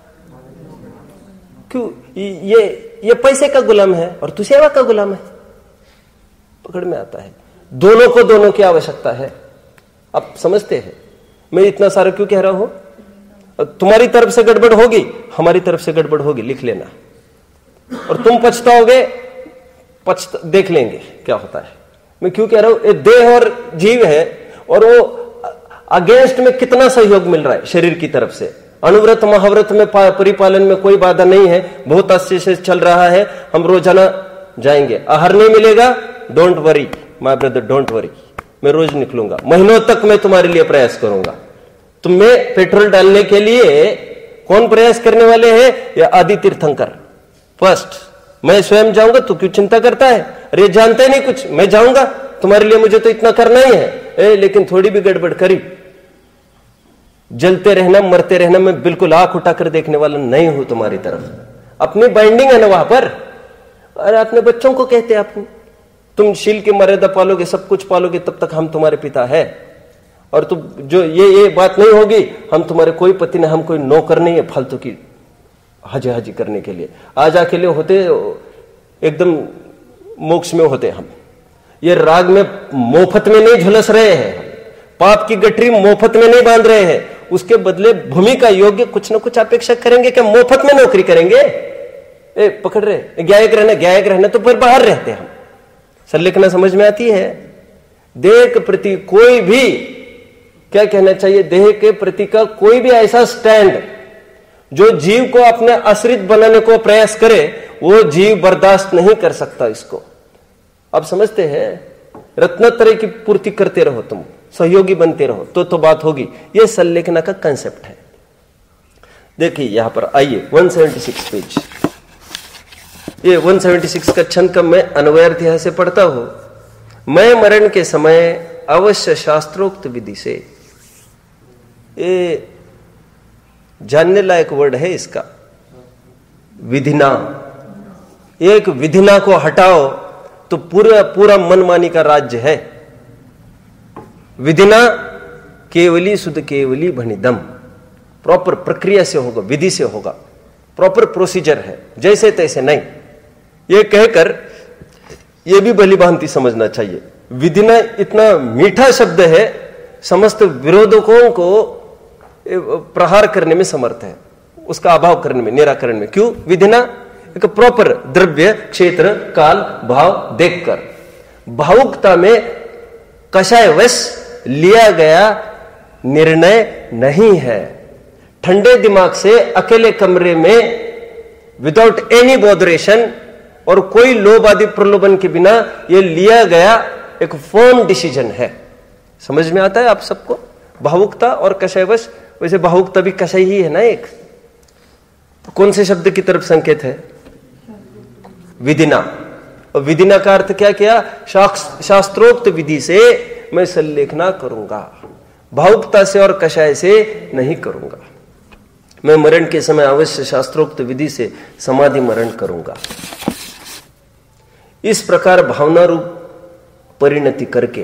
क्यों? ये पैसे का गुलाम है और तू सेवा का गुलाम है, पकड़ में आता है। दोनों को दोनों की आवश्यकता है। आप समझते हैं मैं इतना सारा क्यों कह रहा हूं? तुम्हारी तरफ से गड़बड़ होगी, हमारी तरफ से गड़बड़ होगी, लिख लेना। और तुम पछताओगे, देख लेंगे क्या होता है। मैं क्यों कह रहा हूं? ये देह और जीव है, और वो अगेंस्ट में कितना सहयोग मिल रहा है शरीर की तरफ से। अनुव्रत महाव्रत में परिपालन में कोई बाधा नहीं है, बहुत अच्छे से चल रहा है। हम रोजाना जाएंगे, आहार नहीं मिलेगा, don't worry my brother, don't worry, मैं रोज निकलूंगा, महीनों तक मैं तुम्हारे लिए प्रयास करूंगा। तुम्हें पेट्रोल डालने के लिए कौन प्रयास करने वाले हैं? या आदि तीर्थंकर फर्स्ट। मैं स्वयं जाऊंगा, तू क्यों चिंता करता है? अरे जानते नहीं कुछ, मैं जाऊंगा तुम्हारे लिए, मुझे तो इतना करना ही है। लेकिन थोड़ी भी गड़बड़ करी, जलते रहना, मरते रहना, मैं बिल्कुल आंख उठाकर देखने वाला नहीं हूं तुम्हारी तरफ। अपनी बाइंडिंग है ना वहां पर। अरे अपने बच्चों को कहते हैं आपको, तुम शील की मर्यादा पालोगे, सब कुछ पालोगे, तब तक हम तुम्हारे पिता है। और तुम जो ये बात नहीं होगी, हम तुम्हारे कोई पति नहीं, हम कोई नौकर नहीं है फालतू की हाजी करने के लिए। आज अकेले होते एकदम मोक्ष में होते हम। ये राग में मोफत में नहीं झुलस रहे हैं, पाप की गठरी मोफत में नहीं बांध रहे हैं, उसके बदले भूमि का योग्य कुछ ना कुछ अपेक्षा करेंगे। क्या मोफत में नौकरी करेंगे? पकड़ रहे, ज्ञायक रहना तो फिर बाहर रहते हम। संलेखना समझ में आती है? देह के प्रति कोई भी, क्या कहना चाहिए, देह के प्रति का कोई भी ऐसा स्टैंड जो जीव को अपने आश्रित बनाने को प्रयास करे, वो जीव बर्दाश्त नहीं कर सकता इसको। आप समझते हैं? रत्नत्रय की पूर्ति करते रहो, तुम सहयोगी बनते रहो, तो बात होगी। यह संलेखना का कंसेप्ट है। देखिए यहां पर आइए 176 पेज। ये 176 का छंद का मैं अन्वयार्थ से पढ़ता हूं। मैं मरण के समय अवश्य शास्त्रोक्त विधि से, ये जानने लायक वर्ड है इसका, विधिना। एक विधिना को हटाओ तो पूरा पूरा मनमानी का राज्य है। विधिना केवली शुद्ध केवली भनिदम, प्रॉपर प्रक्रिया से होगा, विधि से होगा, प्रॉपर प्रोसीजर है, जैसे तैसे नहीं। ये कहकर ये भी भली भांति समझना चाहिए, विधिना इतना मीठा शब्द है, समस्त विरोधकों को प्रहार करने में समर्थ है, उसका अभाव करने में, निराकरण में। क्यों? विधिना एक प्रॉपर द्रव्य, क्षेत्र, काल, भाव देखकर, भावुकता में कषायवश लिया गया निर्णय नहीं है। ठंडे दिमाग से अकेले कमरे में विदाउट एनी बॉदरेशन और कोई लोभ आदि प्रलोभन के बिना यह लिया गया एक फर्म डिसीजन है। समझ में आता है आप सबको? भावुकता और कषायवश, वैसे भावुकता भी कषाय ही है ना एक। तो कौन से शब्द की तरफ संकेत है? विधिना। और विधिना का अर्थ क्या किया? शास्त्रोक्त विधि से मैं संलेखना करूंगा, भावुकता से और कषाय से नहीं करूंगा। मैं मरण के समय अवश्य शास्त्रोक्त विधि से समाधि मरण करूंगा। इस प्रकार भावना रूप परिणति करके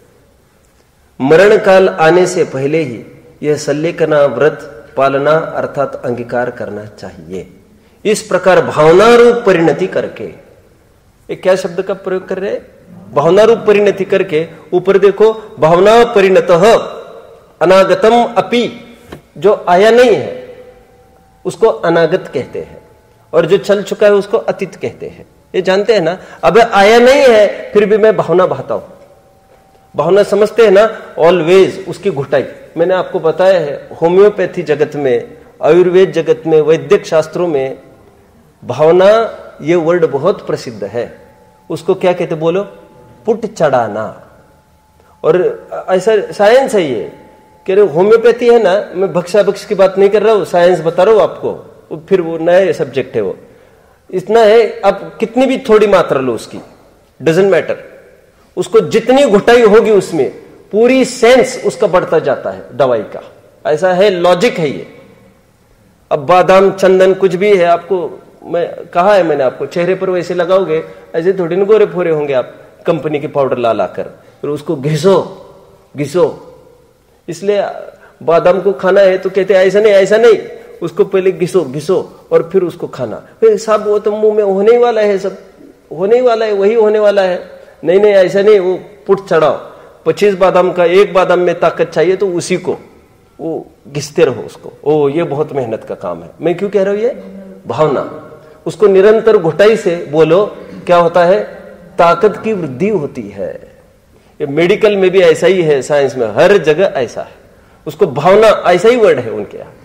मरण काल आने से पहले ही यह संलेखना व्रत पालना अर्थात अंगीकार करना चाहिए। इस प्रकार भावना रूप परिणति करके, एक क्या शब्द का प्रयोग कर रहे हैं? भावना रूप परिणति करके। ऊपर देखो, भावना परिणतः अनागतम अपि, जो आया नहीं है उसको अनागत कहते हैं, और जो चल चुका है उसको अतीत कहते हैं। ये जानते हैं ना? अब आया नहीं है फिर भी मैं भावना बहाता हूं। भावना समझते हैं ना? ऑलवेज उसकी घुटाई। मैंने आपको बताया है, होम्योपैथी जगत में, आयुर्वेद जगत में, वैद्यक शास्त्रों में भावना ये वर्ड बहुत प्रसिद्ध है। उसको क्या कहते? बोलो, पुट चढ़ाना। और ऐसा साइंस है ये, कह रहे होम्योपैथी है ना, मैं भक्षा भक्ष की बात नहीं कर रहा हूं, साइंस बता रहा हूं आपको, फिर वो नया सब्जेक्ट है वो। इतना है, अब कितनी भी थोड़ी मात्रा लो उसकी, डजंट मैटर, उसको जितनी घुटाई होगी उसमें पूरी सेंस उसका बढ़ता जाता है दवाई का। ऐसा है, लॉजिक है ये। अब बादाम, चंदन, कुछ भी है, आपको मैं कहा है, मैंने आपको, चेहरे पर वैसे लगाओगे ऐसे थोड़ी न गोरे फोरे होंगे आप, कंपनी के पाउडर ला लाकर, फिर उसको घिसो घिसो। इसलिए बादाम को खाना है तो कहते ऐसा नहीं, ऐसा नहीं, उसको पहले घिसो घिसो और फिर उसको खाना। फिर साहब वो तो मुंह में होने ही वाला है, सब होने ही वाला है, वही होने वाला है। नहीं नहीं, ऐसा नहीं, वो पुट चढ़ाओ। 25 बादाम का एक बादाम में ताकत चाहिए तो उसी को वो घिसते रहो उसको। ओ, ये बहुत मेहनत का काम है। मैं क्यों कह रहा हूं? ये भावना, उसको निरंतर घुटाई से बोलो, क्या होता है? ताकत की वृद्धि होती है। ये मेडिकल में भी ऐसा ही है, साइंस में हर जगह ऐसा है। उसको भावना, ऐसा ही वर्ड है उनके यहां।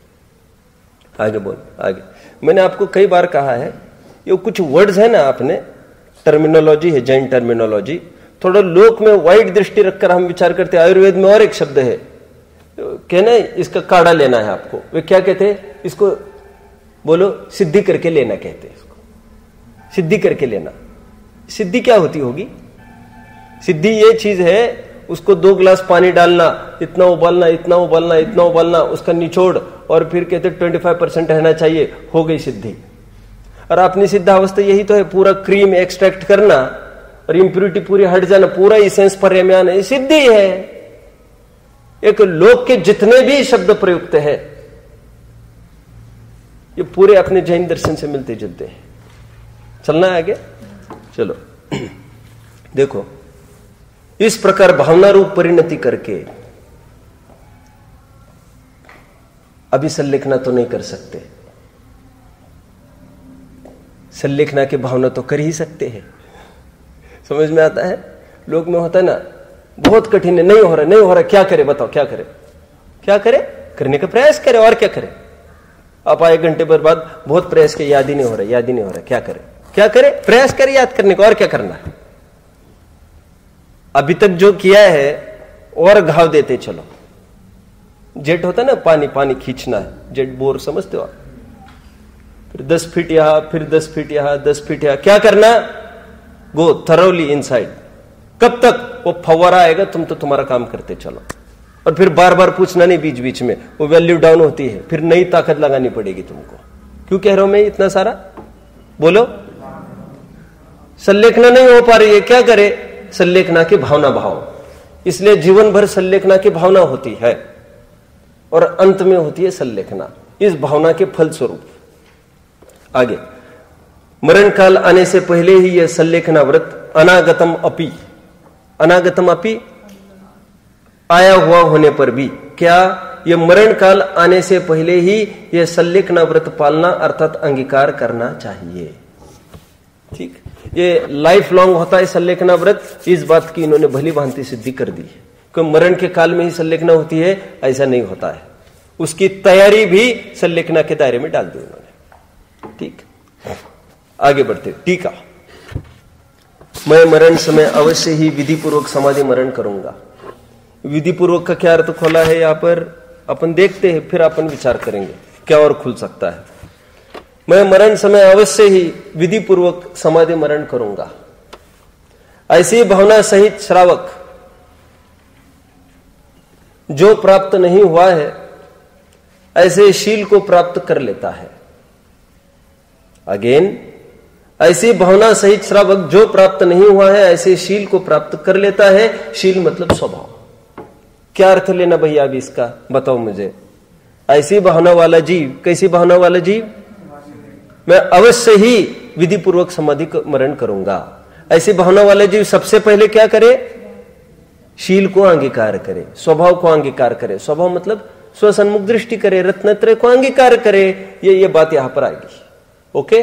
आगे बोल, आगे। मैंने आपको कई बार कहा है, ये कुछ वर्ड्स है ना, आपने टर्मिनोलॉजी है, जैन टर्मिनोलॉजी, थोड़ा लोक में वाइड दृष्टि रखकर हम विचार करते हैं। आयुर्वेद में और एक शब्द है, कहना इसका काढ़ा लेना है आपको, वे क्या कहते हैं इसको? बोलो, सिद्धि करके लेना कहते हैं इसको, सिद्धि करके लेना। सिद्धि क्या होती होगी? सिद्धि ये चीज है, उसको 2 गिलास पानी डालना, इतना उबालना, इतना उबालना, इतना उबालना, उसका निचोड़, और फिर कहते 25% रहना चाहिए, हो गई सिद्धि। और अपनी सिद्धावस्था यही तो है, पूरा क्रीम एक्सट्रैक्ट करना और इंप्यूरिटी पूरी हट जाना, पूरा इसेंस पर में आना, सिद्धि है। एक लोक के जितने भी शब्द प्रयुक्त है ये पूरे अपने जैन दर्शन से मिलते जुलते हैं। चलना है आगे, चलो। देखो, इस प्रकार भावना रूप परिणति करके अभी संलेखना तो नहीं कर सकते, संलेखना की भावना तो कर ही सकते हैं। समझ में आता है? लोग में होता है ना, बहुत कठिन है, नहीं हो रहा, नहीं हो रहा, क्या करे बताओ, क्या करे? क्या करे? करने का प्रयास करे, और क्या करे? आप आए घंटे बाद बहुत प्रयास के, याद ही नहीं हो रहा, याद ही नहीं हो रहा, क्या करे? क्या करे? प्रयास करे याद करने का, और क्या करना है? अभी तक जो किया है और घाव देते चलो। जेट होता है ना, पानी पानी खींचना है, जेट बोर समझते हो आप? फिर 10 फीट यहां, फिर 10 फीट यहां, 10 फीट यहां, क्या करना? Go thoroughly inside. कब तक? वो फव्वारा आएगा, तुम तो तुम्हारा काम करते चलो, और फिर बार बार पूछना नहीं बीच बीच में, वो वैल्यू डाउन होती है, फिर नई ताकत लगानी पड़ेगी तुमको। क्यों कह रहा हूं मैं इतना सारा? बोलो, संलेखना नहीं हो पा रही है, क्या करे? संलेखना की भावना भाव। इसलिए जीवन भर संलेखना की भावना होती है और अंत में होती है संलेखना, इस भावना के फलस्वरूप। आगे, मरण काल आने से पहले ही यह संलेखना व्रत अनागतम अपि, अनागतम अपि आया हुआ होने पर भी, क्या? यह मरण काल आने से पहले ही यह संलेखना व्रत पालना अर्थात अंगीकार करना चाहिए। ठीक, ये लाइफ लॉन्ग होता है संलेखना व्रत, इस बात की इन्होंने भली भांति सिद्धि कर दी है। क्योंकि मरण के काल में ही संलेखना होती है, ऐसा नहीं होता है। उसकी तैयारी भी संलेखना के दायरे में डाल दी उन्होंने। ठीक, आगे बढ़ते। टीका, मैं मरण समय अवश्य ही विधि पूर्वक समाधि मरण करूंगा। विधि पूर्वक का क्या अर्थ खोला है यहां पर अपन देखते हैं, फिर अपन विचार करेंगे क्या और खुल सकता है। मैं मरण समय अवश्य ही विधि पूर्वक समाधि मरण करूंगा। ऐसी भावना सहित श्रावक जो प्राप्त नहीं हुआ है ऐसे शील को प्राप्त कर लेता है। अगेन, ऐसी भावना सहित श्रावक जो प्राप्त नहीं हुआ है ऐसे शील को प्राप्त कर लेता है। शील मतलब स्वभाव। क्या अर्थ लेना भैया अभी इसका बताओ मुझे। ऐसी भावना वाला जीव, कैसी भावना वाला जीव? मैं अवश्य ही विधि पूर्वक समाधि मरण करूंगा। ऐसी भावना वाला जीव सबसे पहले क्या करे? शील को अंगीकार करे, स्वभाव को अंगीकार करे। स्वभाव मतलब स्वसन्मुख दृष्टि करे, रत्नत्रय को अंगीकार करे। ये बात यहां पर आएगी। ओके,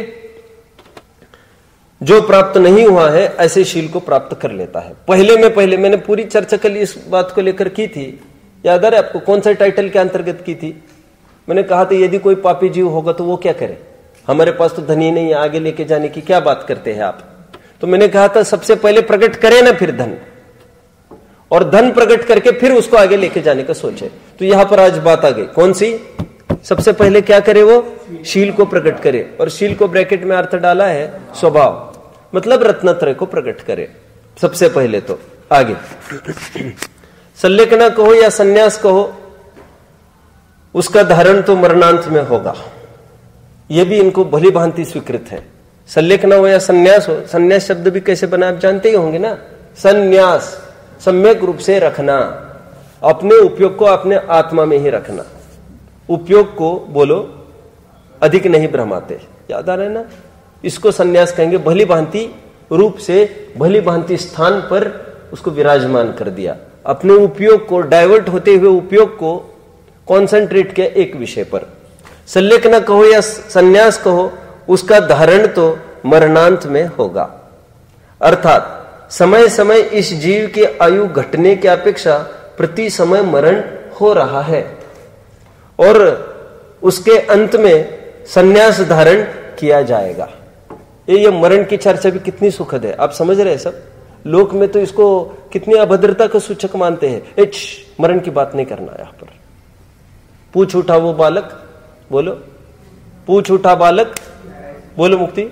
जो प्राप्त नहीं हुआ है ऐसे शील को प्राप्त कर लेता है। पहले मैंने पूरी चर्चा कल इस बात को लेकर की थी, याद आ रहा है आपको? कौन सा टाइटल के अंतर्गत की थी? मैंने कहा था यदि कोई पापी जीव होगा तो वो क्या करे? हमारे पास तो धन ही नहीं है, आगे लेके जाने की क्या बात करते हैं आप? तो मैंने कहा था सबसे पहले प्रकट करे ना फिर धन, और धन प्रकट करके फिर उसको आगे लेके जाने का सोचे। तो यहां पर आज बात आ गई, कौन सी? सबसे पहले क्या करे वो? शील को प्रकट करे। और शील को ब्रैकेट में अर्थ डाला है स्वभाव, मतलब रत्नत्रय को प्रकट करे सबसे पहले। तो आगे संलेखना कहो या संन्यास कहो, उसका धारण तो मरणांत में होगा। यह भी इनको भली भांति स्वीकृत है। संलेखना हो या संन्यास हो, संन्यास शब्द भी कैसे बना आप जानते ही होंगे ना। संन्यास सम्यक रूप से रखना, अपने उपयोग को अपने आत्मा में ही रखना। उपयोग को बोलो अधिक नहीं भ्रमाते, याद आ रहा है ना? इसको संन्यास कहेंगे। भली भांति रूप से, भली भांति स्थान पर उसको विराजमान कर दिया। अपने उपयोग को, डाइवर्ट होते हुए उपयोग को कॉन्सेंट्रेट किया एक विषय पर। संलेखना कहो या संन्यास कहो, उसका धारण तो मरणांत में होगा। अर्थात समय समय इस जीव की आयु घटने की अपेक्षा प्रति समय मरण हो रहा है और उसके अंत में संन्यास धारण किया जाएगा। ये मरण की चर्चा भी कितनी सुखद है, आप समझ रहे हैं सब? लोक में तो इसको कितनी अभद्रता का सूचक मानते हैं। मरण की बात नहीं करना यहां पर। पूछ उठा वो बालक, बोलो पूछ उठा बालक, बोलो मुक्ति।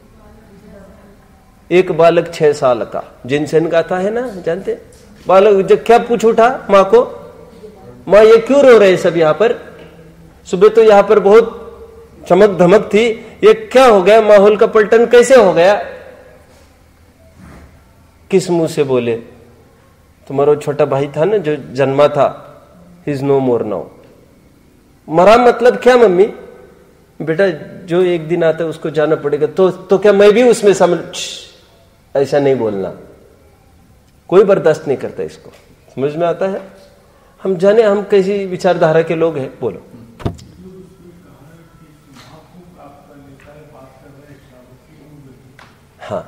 एक बालक 6 साल का, जिनसेन गाथा है ना, जानते? बालक जब क्या पूछ उठा माँ को, माँ ये क्यों रो रहे सब यहां पर? सुबह तो यहां पर बहुत चमक धमक थी, ये क्या हो गया? माहौल का पलटन कैसे हो गया? किस मुंह से बोले? तुम्हारा छोटा भाई था ना जो जन्मा था, he is no more now. मरा मतलब क्या मम्मी? बेटा जो एक दिन आता है उसको जाना पड़ेगा। तो क्या मैं भी उसमें शामिल? ऐसा नहीं बोलना, कोई बर्दाश्त नहीं करता इसको। समझ में आता है? हम जाने हम कैसी विचारधारा के लोग हैं। बोलो। हाँ,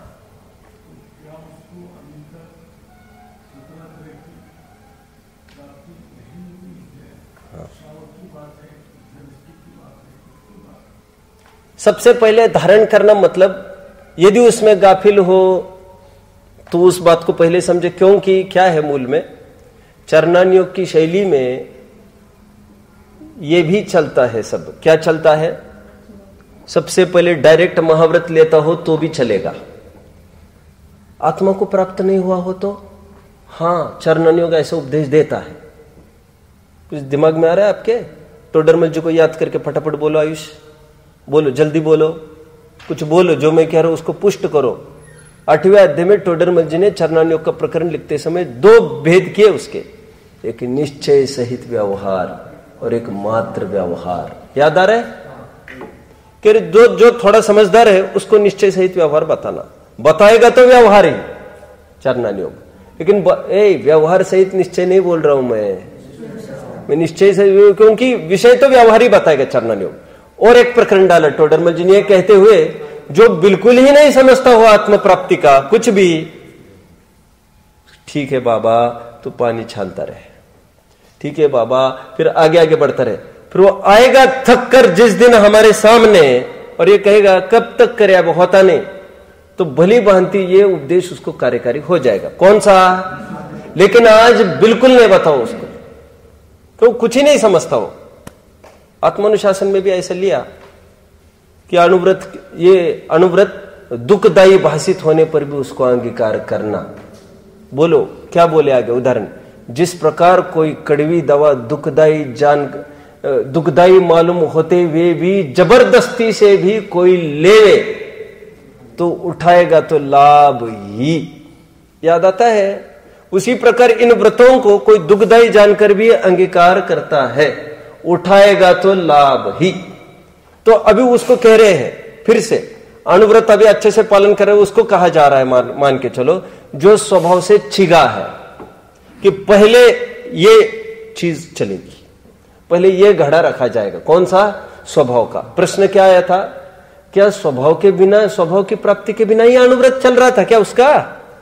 सबसे पहले धारण करना मतलब यदि उसमें गाफिल हो तो उस बात को पहले समझे। क्योंकि क्या है मूल में, चरणान योग की शैली में यह भी चलता है। सब क्या चलता है? सबसे पहले डायरेक्ट महाव्रत लेता हो तो भी चलेगा। आत्मा को प्राप्त नहीं हुआ हो तो हाँ, चरणान योग ऐसा उपदेश देता है। कुछ दिमाग में आ रहा है आपके? टोडरमल जी को याद करके फटाफट बोलो। आयुष बोलो, जल्दी बोलो, कुछ बोलो। जो मैं कह रहा हूं उसको पुष्ट करो। 8वें अध्याय में टोडरमल जी ने चरणान योग का प्रकरण लिखते समय 2 भेद किए उसके, एक निश्चय सहित व्यवहार और एक मात्र व्यवहार। याद आ रहा है कि जो थोड़ा समझदार है उसको निश्चय सहित व्यवहार बताना, बताएगा तो व्यवहार ही चरणान योग। लेकिन व्यवहार सहित निश्चय नहीं बोल रहा हूं मैं निश्चय से, क्योंकि विषय तो व्यवहार ही बताएगा चरणान योग। और एक प्रकरण डाला टोडरमल जी ने कहते हुए, जो बिल्कुल ही नहीं समझता हो आत्म प्राप्ति का कुछ भी, ठीक है बाबा तो पानी छानता रहे, ठीक है बाबा, फिर आगे आगे बढ़ता रहे, फिर वो आएगा थक कर जिस दिन हमारे सामने और ये कहेगा कब तक करे, अब होता नहीं, तो भली भांति ये उपदेश उसको कार्यकारी हो जाएगा। कौन सा? लेकिन आज बिल्कुल नहीं बताओ उसको, तो कुछ ही नहीं समझता हो। आत्मानुशासन में भी ऐसा लिया कि अनुव्रत दुखदायी भाषित होने पर भी उसको अंगीकार करना। बोलो क्या बोले आगे उदाहरण, जिस प्रकार कोई कड़वी दवा दुखदायी मालूम होते हुए भी जबरदस्ती से भी कोई लेवे तो उठाएगा तो लाभ ही। याद आता है? उसी प्रकार इन व्रतों को कोई दुखदायी जानकर भी अंगीकार करता है, उठाएगा तो लाभ ही। तो अभी उसको कह रहे हैं फिर से, अनुव्रत अभी अच्छे से पालन कर रहे हैं, उसको कहा जा रहा है मान के चलो, जो स्वभाव से छिगा है कि पहले ये चीज चलेगी, पहले ये घड़ा रखा जाएगा। कौन सा? स्वभाव का। प्रश्न क्या आया था? क्या स्वभाव के बिना, स्वभाव की प्राप्ति के बिना ही अनुव्रत चल रहा था क्या उसका?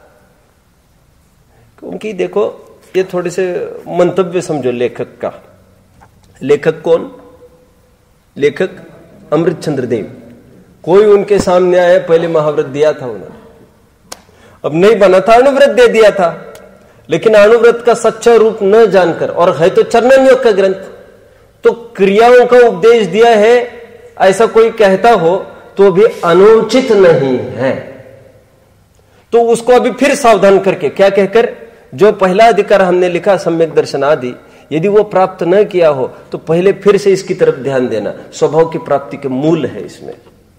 क्योंकि देखो ये थोड़े से मंतव्य समझो लेखक का। लेखक कौन? लेखक अमृतचंद्र देव। कोई उनके सामने आया, पहले महाव्रत दिया था उन्होंने, अब नहीं बना था अनुव्रत दे दिया था, लेकिन अनुव्रत का सच्चा रूप न जानकर, और है तो चरणान योग का ग्रंथ, तो क्रियाओं का उपदेश दिया है ऐसा कोई कहता हो तो भी अनुचित नहीं है। तो उसको अभी फिर सावधान करके क्या कहकर, जो पहला अधिकार हमने लिखा सम्यक दर्शन आदि, यदि वो प्राप्त न किया हो तो पहले फिर से इसकी तरफ ध्यान देना। स्वभाव की प्राप्ति के मूल है इसमें।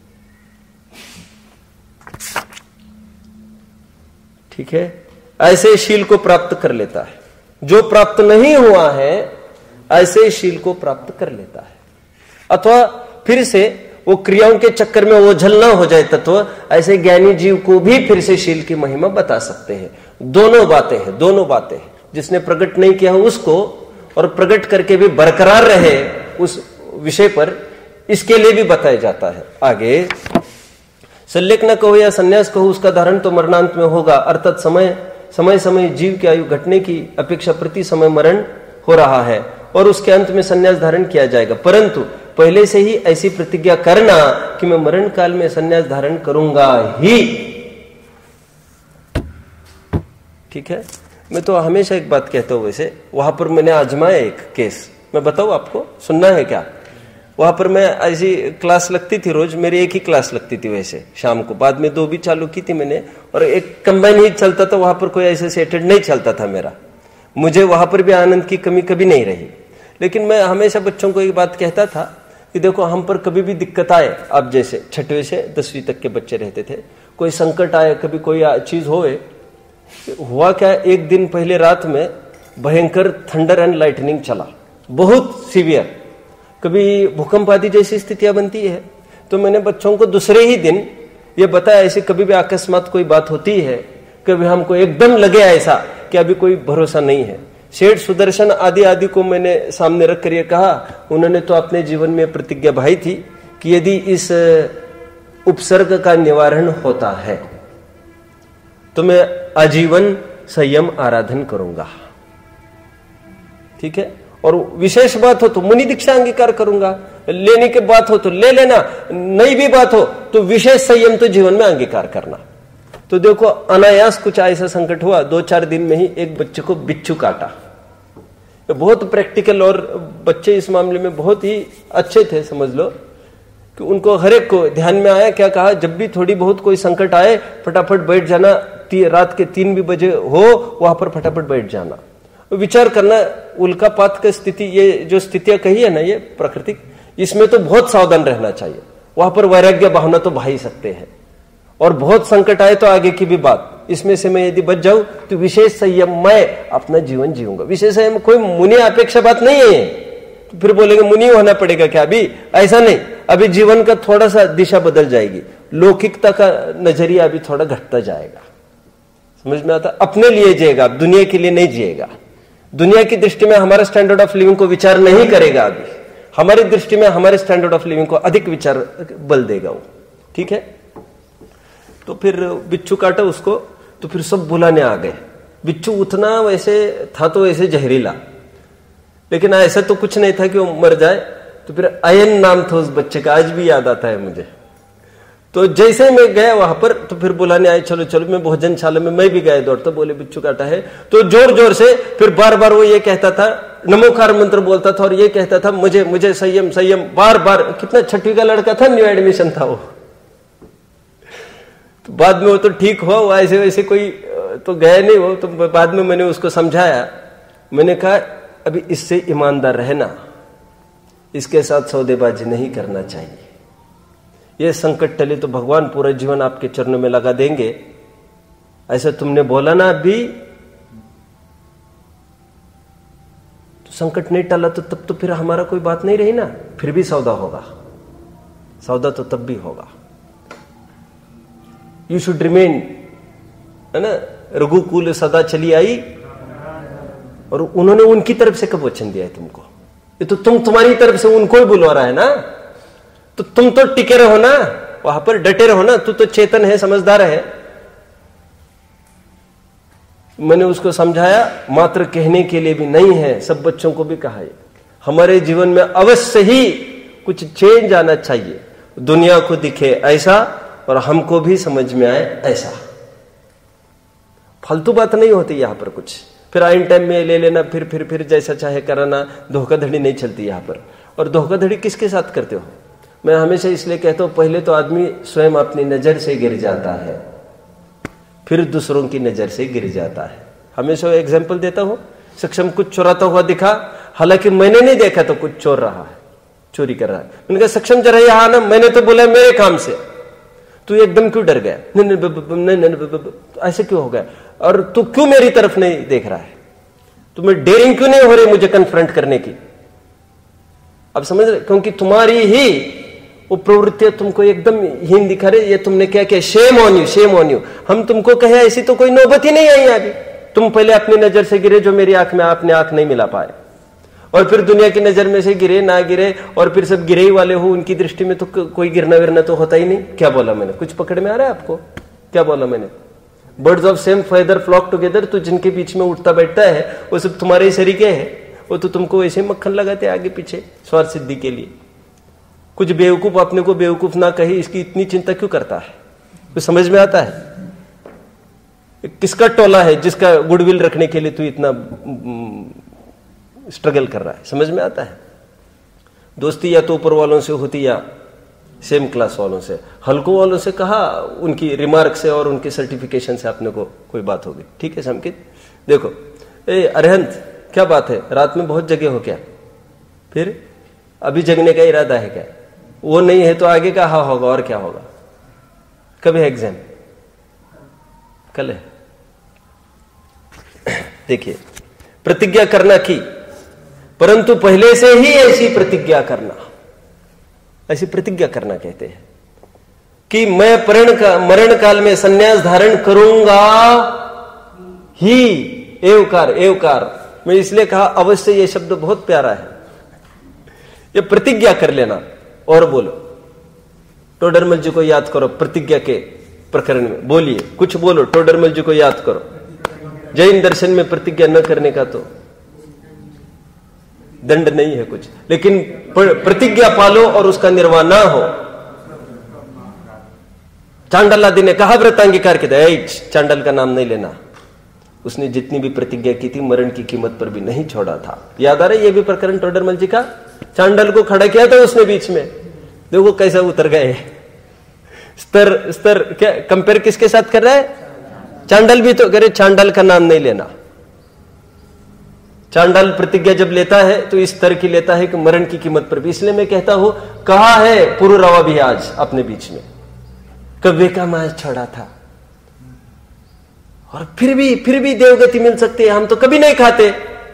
ठीक है? ऐसे शील को प्राप्त कर लेता है, जो प्राप्त नहीं हुआ है ऐसे शील को प्राप्त कर लेता है। अथवा फिर से वो क्रियाओं के चक्कर में ओझल न हो जाए तत्व, ऐसे ज्ञानी जीव को भी फिर से शील की महिमा बता सकते हैं। दोनों बातें हैं, दोनों बातें हैं। जिसने प्रकट नहीं किया हो उसको, और प्रकट करके भी बरकरार रहे उस विषय पर, इसके लिए भी बताया जाता है। आगे, सल्लेख न कहो या संन्यास कहो, उसका धारण तो मरणांत में होगा, अर्थात समय समय जीव की आयु घटने की अपेक्षा प्रति समय मरण हो रहा है और उसके अंत में संन्यास धारण किया जाएगा। परंतु पहले से ही ऐसी प्रतिज्ञा करना कि मैं मरण काल में संन्यास धारण करूंगा ही। ठीक है? मैं तो हमेशा एक बात कहता हूं, वैसे वहां पर मैंने आजमाया एक केस, मैं बताऊं आपको, सुनना है क्या? वहां पर मैं ऐसी क्लास लगती थी रोज, मेरी एक ही क्लास लगती थी वैसे शाम को, बाद में 2 भी चालू की थी मैंने, और एक कंबाइन ही चलता था, वहां पर कोई ऐसे सेटेड नहीं चलता था मेरा। मुझे वहां पर भी आनंद की कमी कभी नहीं रही। लेकिन मैं हमेशा बच्चों को एक बात कहता था कि देखो, हम पर कभी भी दिक्कत आए, अब जैसे 6वीं से 10वीं तक के बच्चे रहते थे, कोई संकट आए, कभी कोई चीज होए, हुआ क्या, एक दिन पहले रात में भयंकर थंडर एंड लाइटनिंग चला, बहुत सीवियर, कभी भूकंप आदि जैसी स्थितियां बनती है। तो मैंने बच्चों को दूसरे ही दिन ये बताया, ऐसे कभी भी अकस्मात कोई बात होती है, कभी हमको एकदम लगे ऐसा कि अभी कोई भरोसा नहीं है। सेठ सुदर्शन आदि को मैंने सामने रख कर ये कहा, उन्होंने तो अपने जीवन में प्रतिज्ञा भाई थी कि यदि इस उपसर्ग का निवारण होता है तो मैं आजीवन संयम आराधन करूंगा। ठीक है? और विशेष बात हो तो मुनि दीक्षा अंगीकार करूंगा, लेने की बात हो तो ले लेना, नई भी बात हो तो विशेष संयम तो जीवन में अंगीकार करना। तो देखो, अनायास कुछ ऐसा संकट हुआ, 2-4 दिन में ही एक बच्चे को बिच्छू काटा। बहुत प्रैक्टिकल, और बच्चे इस मामले में बहुत ही अच्छे थे, समझ लो कि उनको हर एक को ध्यान में आया। क्या कहा, जब भी थोड़ी बहुत कोई संकट आए फटाफट बैठ जाना, रात के 3 भी बजे हो वहां पर फटाफट बैठ जाना, विचार करना। उल्कापात की स्थिति, ये जो स्थितियां कही है ना, ये प्राकृतिक, इसमें तो बहुत सावधान रहना चाहिए। वहां पर वैराग्य भावना तो भा ही सकते हैं, और बहुत संकट आए तो आगे की भी बात, इसमें से मैं यदि बच जाऊं तो विशेष संयम मैं अपना जीवन जीऊंगा। विशेष संयम कोई मुनि अपेक्षा बात नहीं है। तो फिर बोलेंगे मुनि होना पड़ेगा क्या? अभी ऐसा नहीं, अभी जीवन का थोड़ा सा दिशा बदल जाएगी, लौकिकता का नजरिया अभी थोड़ा घटता जाएगा। समझ में आता? अपने लिए जिएगा, दुनिया के लिए नहीं जिएगा। दुनिया की दृष्टि में हमारे स्टैंडर्ड ऑफ लिविंग को विचार नहीं करेगा, अभी हमारी दृष्टि में हमारे स्टैंडर्ड ऑफ लिविंग को अधिक विचार बल देगा वो। ठीक है? तो फिर बिच्छू काटा उसको, तो फिर सब बुलाने आ गए। बिच्छू उतना वैसे था तो वैसे जहरीला, लेकिन ऐसा तो कुछ नहीं था कि वो मर जाए। तो फिर अयन नाम था उस बच्चे का, आज भी याद आता है मुझे। तो जैसे मैं गया वहां पर, तो फिर बुलाने आए, चलो चलो, मैं भोजनशाला में मैं भी गया दौड़ता, बोले बिच्छू काटा है। तो जोर जोर से फिर बार बार वो ये कहता था, नमोकार मंत्र बोलता था और ये कहता था मुझे मुझे संयम संयम, बार बार। कितना छठी का लड़का था, न्यू एडमिशन था वो। तो बाद में वो तो ठीक हुआ, वो ऐसे वैसे कोई तो गया नहीं वो। तो बाद में मैंने उसको समझाया, मैंने कहा अभी इससे ईमानदार रहना, इसके साथ सौदेबाजी नहीं करना चाहिए। ये संकट टले तो भगवान पूरा जीवन आपके चरणों में लगा देंगे। ऐसा तुमने बोला ना अभी, तो संकट नहीं टला तो तब तो फिर हमारा कोई बात नहीं रही ना, फिर भी सौदा होगा, सौदा तो तब भी होगा। यू शुड रिमेन, है ना, रघुकुल सदा चली आई। और उन्होंने उनकी तरफ से कब वचन दिया है तुमको? ये तो तुम तुम्हारी तरफ से उनको ही बुलवा रहा है ना। तो तुम तो टिके रहो ना, वहां पर डटे रहो ना। तू तो चेतन है, समझदार है। मैंने उसको समझाया, मात्र कहने के लिए भी नहीं है, सब बच्चों को भी कहा है, हमारे जीवन में अवश्य ही कुछ चेंज आना चाहिए। दुनिया को दिखे ऐसा और हमको भी समझ में आए ऐसा। फालतू बात नहीं होती यहां पर कुछ, फिर आइन टाइम में ले लेना, फिर जैसा चाहे कराना। धोखाधड़ी नहीं चलती यहां पर। और धोखाधड़ी किसके साथ करते हो? मैं हमेशा इसलिए कहता हूं, पहले तो आदमी स्वयं अपनी नजर से गिर जाता है, फिर दूसरों की नजर से गिर जाता है। हमेशा एग्जाम्पल देता हूं, सक्षम कुछ चुराता हुआ दिखा, हालांकि मैंने नहीं देखा तो कुछ चोर रहा है, चोरी कर रहा है। मैंने कहा सक्षम जरा यहां आना, मैंने तो बोला मेरे काम से, तू एकदम क्यों डर गया? नहीं, ऐसे क्यों हो गया? और तू क्यों मेरी तरफ नहीं देख रहा है? तुम्हें डेयरिंग क्यों नहीं हो रही मुझे कन्फ्रंट करने की? अब समझ रहे? क्योंकि तुम्हारी ही वो प्रवृत्तियां तुमको एकदम हीन दिखा रहे। ये तुमने क्या किया? Shame on you, shame on you. हम तुमको कहे ऐसी तो कोई नौबत ही नहीं आई अभी। तुम पहले अपनी नजर से गिरे, जो मेरी आंख में आपने आंख नहीं मिला पाए, और फिर दुनिया की नजर में से गिरे ना गिरे, और फिर सब गिरे ही वाले हो। उनकी दृष्टि में तो कोई गिरना विरना तो होता ही नहीं। क्या बोला मैंने? कुछ पकड़ में आ रहा है आपको? क्या बोला मैंने? Birds of same feather flock together. तो जिनके बीच में उठता बैठता है वो सब तुम्हारे ही शरीके हैं। वो तो तुमको वैसे मक्खन लगाते आगे पीछे स्वार्थ सिद्धि के लिए। कुछ बेवकूफ अपने को बेवकूफ ना कही, इसकी इतनी चिंता क्यों करता है? तो समझ में आता है किसका टोला है जिसका गुडविल रखने के लिए तू इतना स्ट्रगल कर रहा है? समझ में आता है? दोस्ती या तो ऊपर वालों से होती या सेम क्लास वालों से। हल्को वालों से कहा, उनकी रिमार्क से और उनके सर्टिफिकेशन से अपने को कोई बात होगी। ठीक है समकित? देखो ए अरहंत, क्या बात है, रात में बहुत जगे हो क्या? फिर अभी जगने का इरादा है क्या? वो नहीं है तो आगे का हाँ होगा और क्या होगा? कब है एग्जाम? कल है। देखिए, प्रतिज्ञा करना की, परंतु पहले से ही ऐसी प्रतिज्ञा करना, ऐसी प्रतिज्ञा करना कहते हैं कि मैं मरण काल में संन्यास धारण करूंगा ही। एवकार, एवकार मैं इसलिए कहा, अवश्य ये शब्द बहुत प्यारा है। ये प्रतिज्ञा कर लेना। और बोलो, टोडरमल जी को याद करो प्रतिज्ञा के प्रकरण में, बोलिए, कुछ बोलो, टोडरमल जी को याद करो। जैन दर्शन में प्रतिज्ञा न करने का तो दंड नहीं है कुछ, लेकिन प्रतिज्ञा पालो और उसका निर्वाह ना हो। चांडल आदि ने कहा व्रतांगीकार किया, चांडल का नाम नहीं लेना। उसने जितनी भी प्रतिज्ञा की थी मरण की कीमत पर भी नहीं छोड़ा था। याद आ रहा है ये भी प्रकरण टोडरमल जी का? चांडल को खड़ा किया था उसने बीच में, देखो कैसा उतर गए। स्तर स्तर क्या कंपेयर किसके साथ कर रहा है? चांडल भी तो करे, चांडल का नाम नहीं लेना। चांडाल प्रतिज्ञा जब लेता है तो इस तरह की लेता है कि मरण की कीमत पर भी। इसलिए मैं कहता हूं, कहा है पुरुरवा भी आज अपने बीच में कव्वे का मांस छोड़ा था, और फिर भी देवगति मिल सकती है, हम तो कभी नहीं खाते।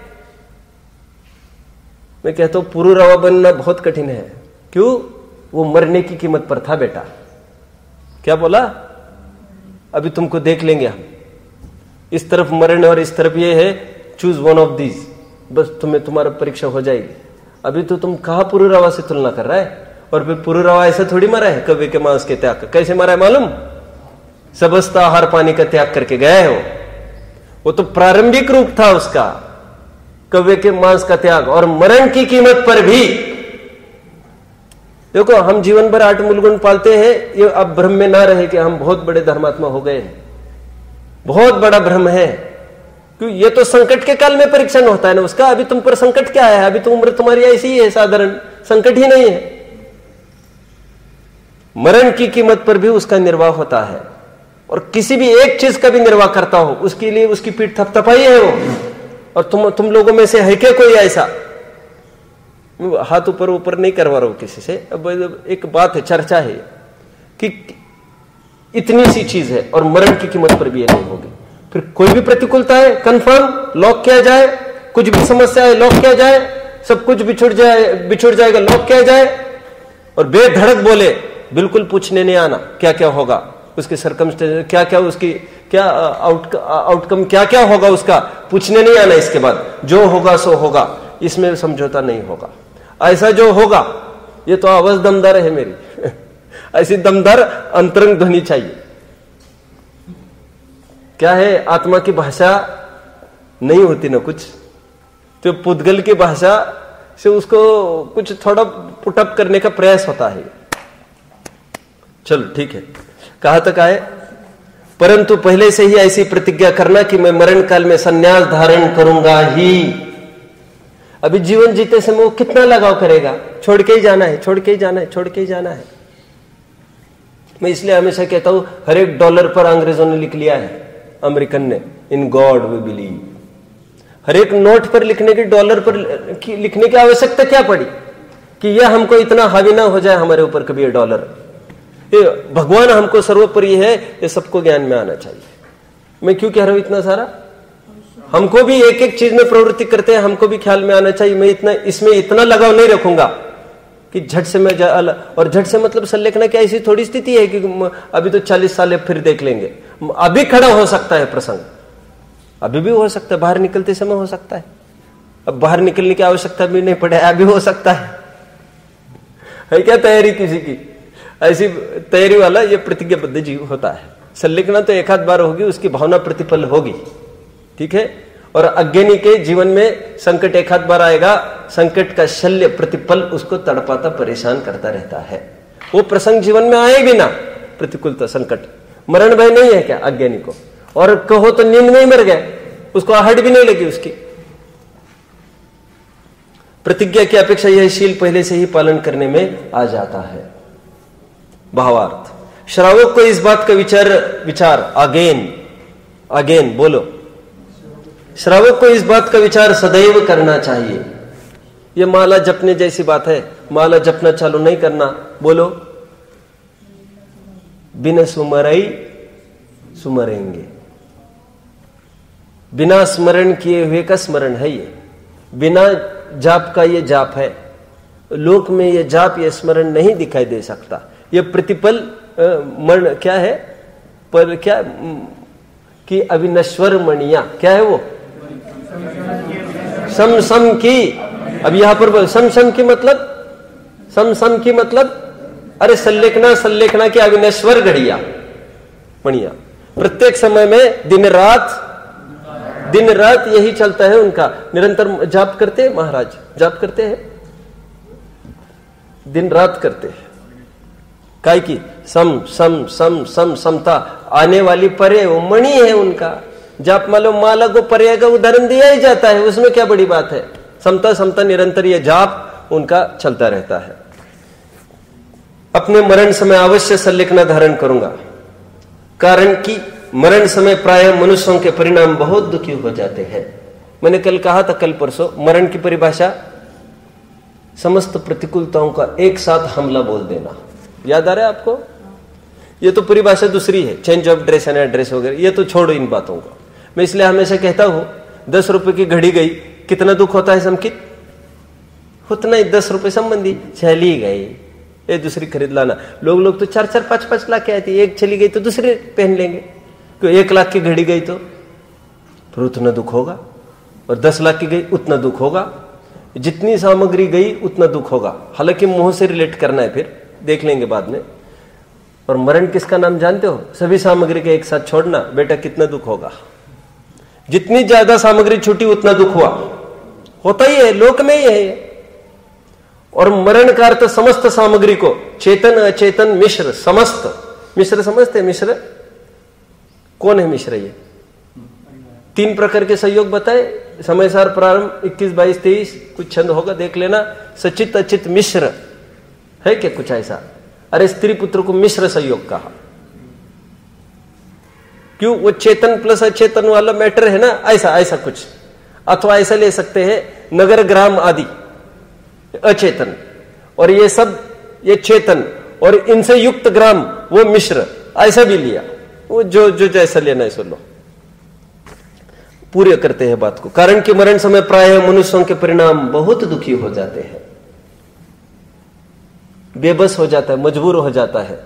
मैं कहता हूं पुरुरवा बनना बहुत कठिन है। क्यों? वो मरने की कीमत पर था बेटा। क्या बोला? अभी तुमको देख लेंगे हम, इस तरफ मरण और इस तरफ ये है, चूज वन ऑफ दीज, बस तुम्हारा परीक्षा हो जाएगी। अभी तो तुम कहा पुरुरवा से तुलना कर रहा है, और फिर पुरुरवा ऐसा थोड़ी मरा है कव्वे के मांस के त्याग। कैसे मरा है मालूम? सबस्त आहार पानी का त्याग करके गया है वो तो प्रारंभिक रूप था उसका, कव्वे के मांस का त्याग। और मरण की कीमत पर भी देखो, हम जीवन भर 8 मूलगुण पालते हैं, ये अब भ्रम में ना रहे कि हम बहुत बड़े धर्मात्मा हो गए हैं। बहुत बड़ा भ्रम है, क्योंकि ये तो संकट के काल में परीक्षण होता है ना उसका। अभी तुम पर संकट क्या है? अभी तो उम्र तुम्हारी ऐसी ही है, साधारण संकट ही नहीं है। मरण की कीमत पर भी उसका निर्वाह होता है, और किसी भी एक चीज का भी निर्वाह करता हो उसके लिए उसकी पीठ थपथपाई है वो। और तुम लोगों में से है क्या कोई ऐसा? हाथ ऊपर नहीं करवा रहा हूं किसी से। अब एक बात है, चर्चा है कि इतनी सी चीज है और मरण की कीमत पर भी ये नहीं होगी। फिर कोई भी प्रतिकूलता है, कंफर्म लॉक किया जाए, कुछ भी समस्या है लॉक किया जाए, सब कुछ बिछुड़ जाएगा लॉक किया जाए, और बेधड़क बोले, बिल्कुल पूछने नहीं आना क्या क्या होगा उसके सर्कमस्टेंस, क्या क्या उसकी क्या आउटकम क्या क्या होगा उसका, पूछने नहीं आना। इसके बाद जो होगा सो होगा, इसमें समझौता नहीं होगा। ऐसा जो होगा, ये तो आवाज दमदार है मेरी ऐसी दमदार अंतरंग ध्वनि चाहिए। क्या है, आत्मा की भाषा नहीं होती ना कुछ, तो पुद्गल की भाषा से उसको कुछ थोड़ा पुटअप करने का प्रयास होता है। चलो ठीक है, कहां तक आए? परंतु पहले से ही ऐसी प्रतिज्ञा करना कि मैं मरण काल में संन्यास धारण करूंगा ही। अभी जीवन जीते समय वो कितना लगाव करेगा? छोड़ के ही जाना है, छोड़ के ही जाना है, छोड़ के ही जाना है। मैं इसलिए हमेशा कहता हूं, हर एक डॉलर पर अंग्रेजों ने लिख लिया है, अमेरिकन ने, इन गॉड वी बिलीव। हर एक नोट पर लिखने की, डॉलर पर लिखने की आवश्यकता क्या पड़ी कि यह हमको इतना हावी ना हो जाए हमारे ऊपर कभी ये डॉलर। ये भगवान हमको सर्वोपरि है, ये सबको ज्ञान में आना चाहिए। मैं क्यों कह रहा हूं इतना सारा? हमको भी एक एक चीज में प्रवृत्ति करते हैं, हमको भी ख्याल में आना चाहिए। मैं इसमें इतना लगाव नहीं रखूंगा कि झट से मैं और झट से मतलब संलेखना की ऐसी थोड़ी स्थिति है कि अभी तो 40 साल फिर देख लेंगे। अभी खड़ा हो सकता है प्रसंग, अभी भी हो सकता है, बाहर निकलते समय हो सकता है। अब बाहर निकलने की आवश्यकता भी नहीं पड़े, अभी हो सकता है क्या तैयारी किसी की? ऐसी तैयारी वाला ये प्रतिज्ञाबद्ध जीव होता है। संलेखना तो एक आध बार होगी, उसकी भावना प्रतिपल होगी, ठीक है। और अज्ञानी के जीवन में संकट एक आध बार आएगा, संकट का शल्य प्रतिपल उसको तड़पाता परेशान करता रहता है। वो प्रसंग जीवन में आए भी ना, प्रतिकूलता संकट, मरण भय नहीं है क्या अज्ञानी को? और कहो तो नींद में ही मर गए, उसको आहट भी नहीं लगी उसकी। प्रतिज्ञा की अपेक्षा यह शील पहले से ही पालन करने में आ जाता है। भावार्थ, श्रावक को इस बात का विचार अगेन बोलो, श्रावक को इस बात का विचार सदैव करना चाहिए। यह माला जपने जैसी बात है, माला जपना चालू नहीं करना। बोलो, बिना सुमरई सुमरेंगे, बिना स्मरण किए हुए का स्मरण है ये, बिना जाप का ये जाप है। लोक में ये जाप, ये स्मरण नहीं दिखाई दे सकता। ये प्रतिपल मरण क्या है, पर क्या कि अविनश्वर मणिया, क्या है वो? सम सम की। अब यहां पर सम सम की मतलब अरे संलेखना की अविनश्वर घड़िया मणिया। प्रत्येक समय में दिन रात यही चलता है उनका। निरंतर जाप करते हैं महाराज, जाप करते हैं, दिन रात करते हैं। काय की सम सम सम सम समता आने वाली पर्याय वो मणि है उनका। जाप माला को पर्याय का उदाहरण दिया ही जाता है, उसमें क्या बड़ी बात है। समता समता निरंतर ये जाप उनका चलता रहता है। अपने मरण समय अवश्य संलेखना धारण करूंगा, कारण कि मरण समय प्राय मनुष्यों के परिणाम बहुत दुखी हो जाते हैं। मैंने कल कहा था, कल परसों, मरण की परिभाषा समस्त प्रतिकूलताओं का एक साथ हमला बोल देना। याद आ रहा है आपको? ये तो परिभाषा दूसरी है, change of dress and address वगैरह, ये तो छोड़ो इन बातों को। मैं इसलिए हमेशा कहता हूं 10 रुपए की घड़ी गई, कितना दुख होता है समकित? उतना ही 10 रुपए संबंधी चली गई, ये दूसरी खरीद लाना। लोग तो 4-4, 5-5 लाख की आती है, एक चली गई तो दूसरी पहन लेंगे। क्यों? 1 लाख की घड़ी गई तो फिर उतना दुख होगा, और 10 लाख की गई उतना दुख होगा। जितनी सामग्री गई उतना दुख होगा। हालांकि मोह से रिलेट करना है, फिर देख लेंगे बाद में। और मरण किसका नाम जानते हो? सभी सामग्री के एक साथ छोड़ना, बेटा कितना दुख होगा। जितनी ज्यादा सामग्री छूटी उतना दुख हुआ, होता ही है, लोक में ही है। और मरण का अर्थ समस्त सामग्री को, चेतन अचेतन मिश्र, समस्त मिश्र। समझते? मिश्र कौन है? मिश्र ये 3 प्रकार के संयोग बताए, समय सार प्रारंभ 21, 22, 23, कुछ छंद होगा देख लेना। सचित अचित मिश्र है क्या कुछ ऐसा? अरे स्त्री पुत्र को मिश्र संयोग कहा। क्यों? वो चेतन प्लस अचेतन वाला मैटर है ना, ऐसा कुछ। अथवा ऐसा ले सकते हैं, नगर ग्राम आदि अचेतन, और ये सब ये चेतन, और इनसे युक्त ग्राम वो मिश्र, ऐसा भी लिया। वो जो जैसा लेना है सो लो, पूरे करते हैं बात को। कारण कि मरण समय प्राय मनुष्यों के परिणाम बहुत दुखी हो जाते हैं, बेबस हो जाता है, मजबूर हो जाता है।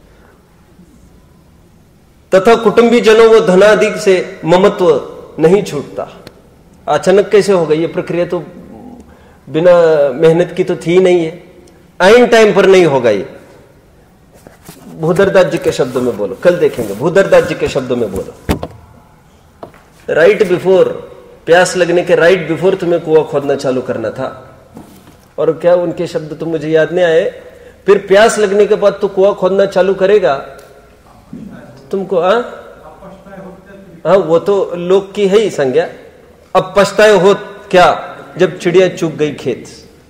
तथा कुटुंबी जनों व धनादि से ममत्व नहीं छूटता। अचानक कैसे होगा? ये प्रक्रिया तो बिना मेहनत की तो थी नहीं है, आइन टाइम पर नहीं होगा। ये भूधरदास जी के शब्दों में बोलो, कल देखेंगे। भूधरदास जी के शब्दों में बोलो, राइट बिफोर, प्यास लगने के राइट बिफोर तुम्हें कुआं खोदना चालू करना था। और क्या उनके शब्द तो मुझे याद नहीं आए। फिर प्यास लगने के बाद तो कुआं खोदना चालू करेगा तुमको। हाँ, वो तो लोक की है ही संज्ञा। अब पछताए हो क्या? जब चिड़िया चुग गई खेत।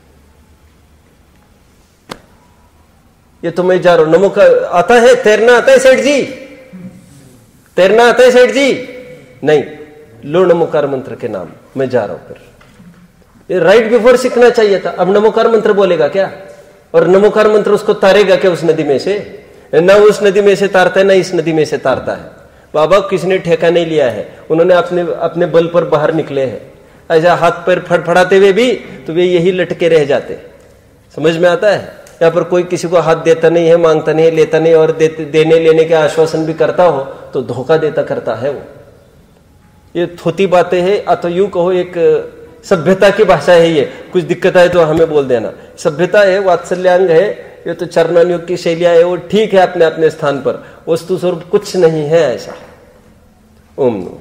ये तो मैं जा रहा हूं। नमो का आता है, तैरना आता है सेठ जी? तैरना आता है सेठ जी? नहीं, लो नमोकार मंत्र के नाम, मैं जा रहा हूं। फिर ये राइट बिफोर सीखना चाहिए था। अब नमोकार मंत्र बोलेगा क्या? और नमोकार मंत्र उसको तारेगा क्या उस नदी में से? ना उस नदी में से तारता है, ना इस नदी में से तारता है। बाबा किसी ने ठेका नहीं लिया है, उन्होंने अपने बल पर बाहर निकले हैं। ऐसा हाथ पैर फड़फड़ाते हुए भी तो वे यही लटके रह जाते। समझ में आता है? यहाँ पर कोई किसी को हाथ देता नहीं है, मांगता नहीं है, लेता नहीं, और देने लेने के आश्वासन भी करता हो तो धोखा देता करता है वो। ये थोती बातें हैं, अतो यूं कहो एक सभ्यता की भाषा है। ये कुछ दिक्कत है तो हमें बोल देना। सभ्यता है, वात्सल्याङ्ग है, ये तो चरणानुयोग की शैलियां है, वो ठीक है अपने अपने स्थान पर। वस्तु स्वरूप कुछ नहीं है ऐसा। ओम नमः।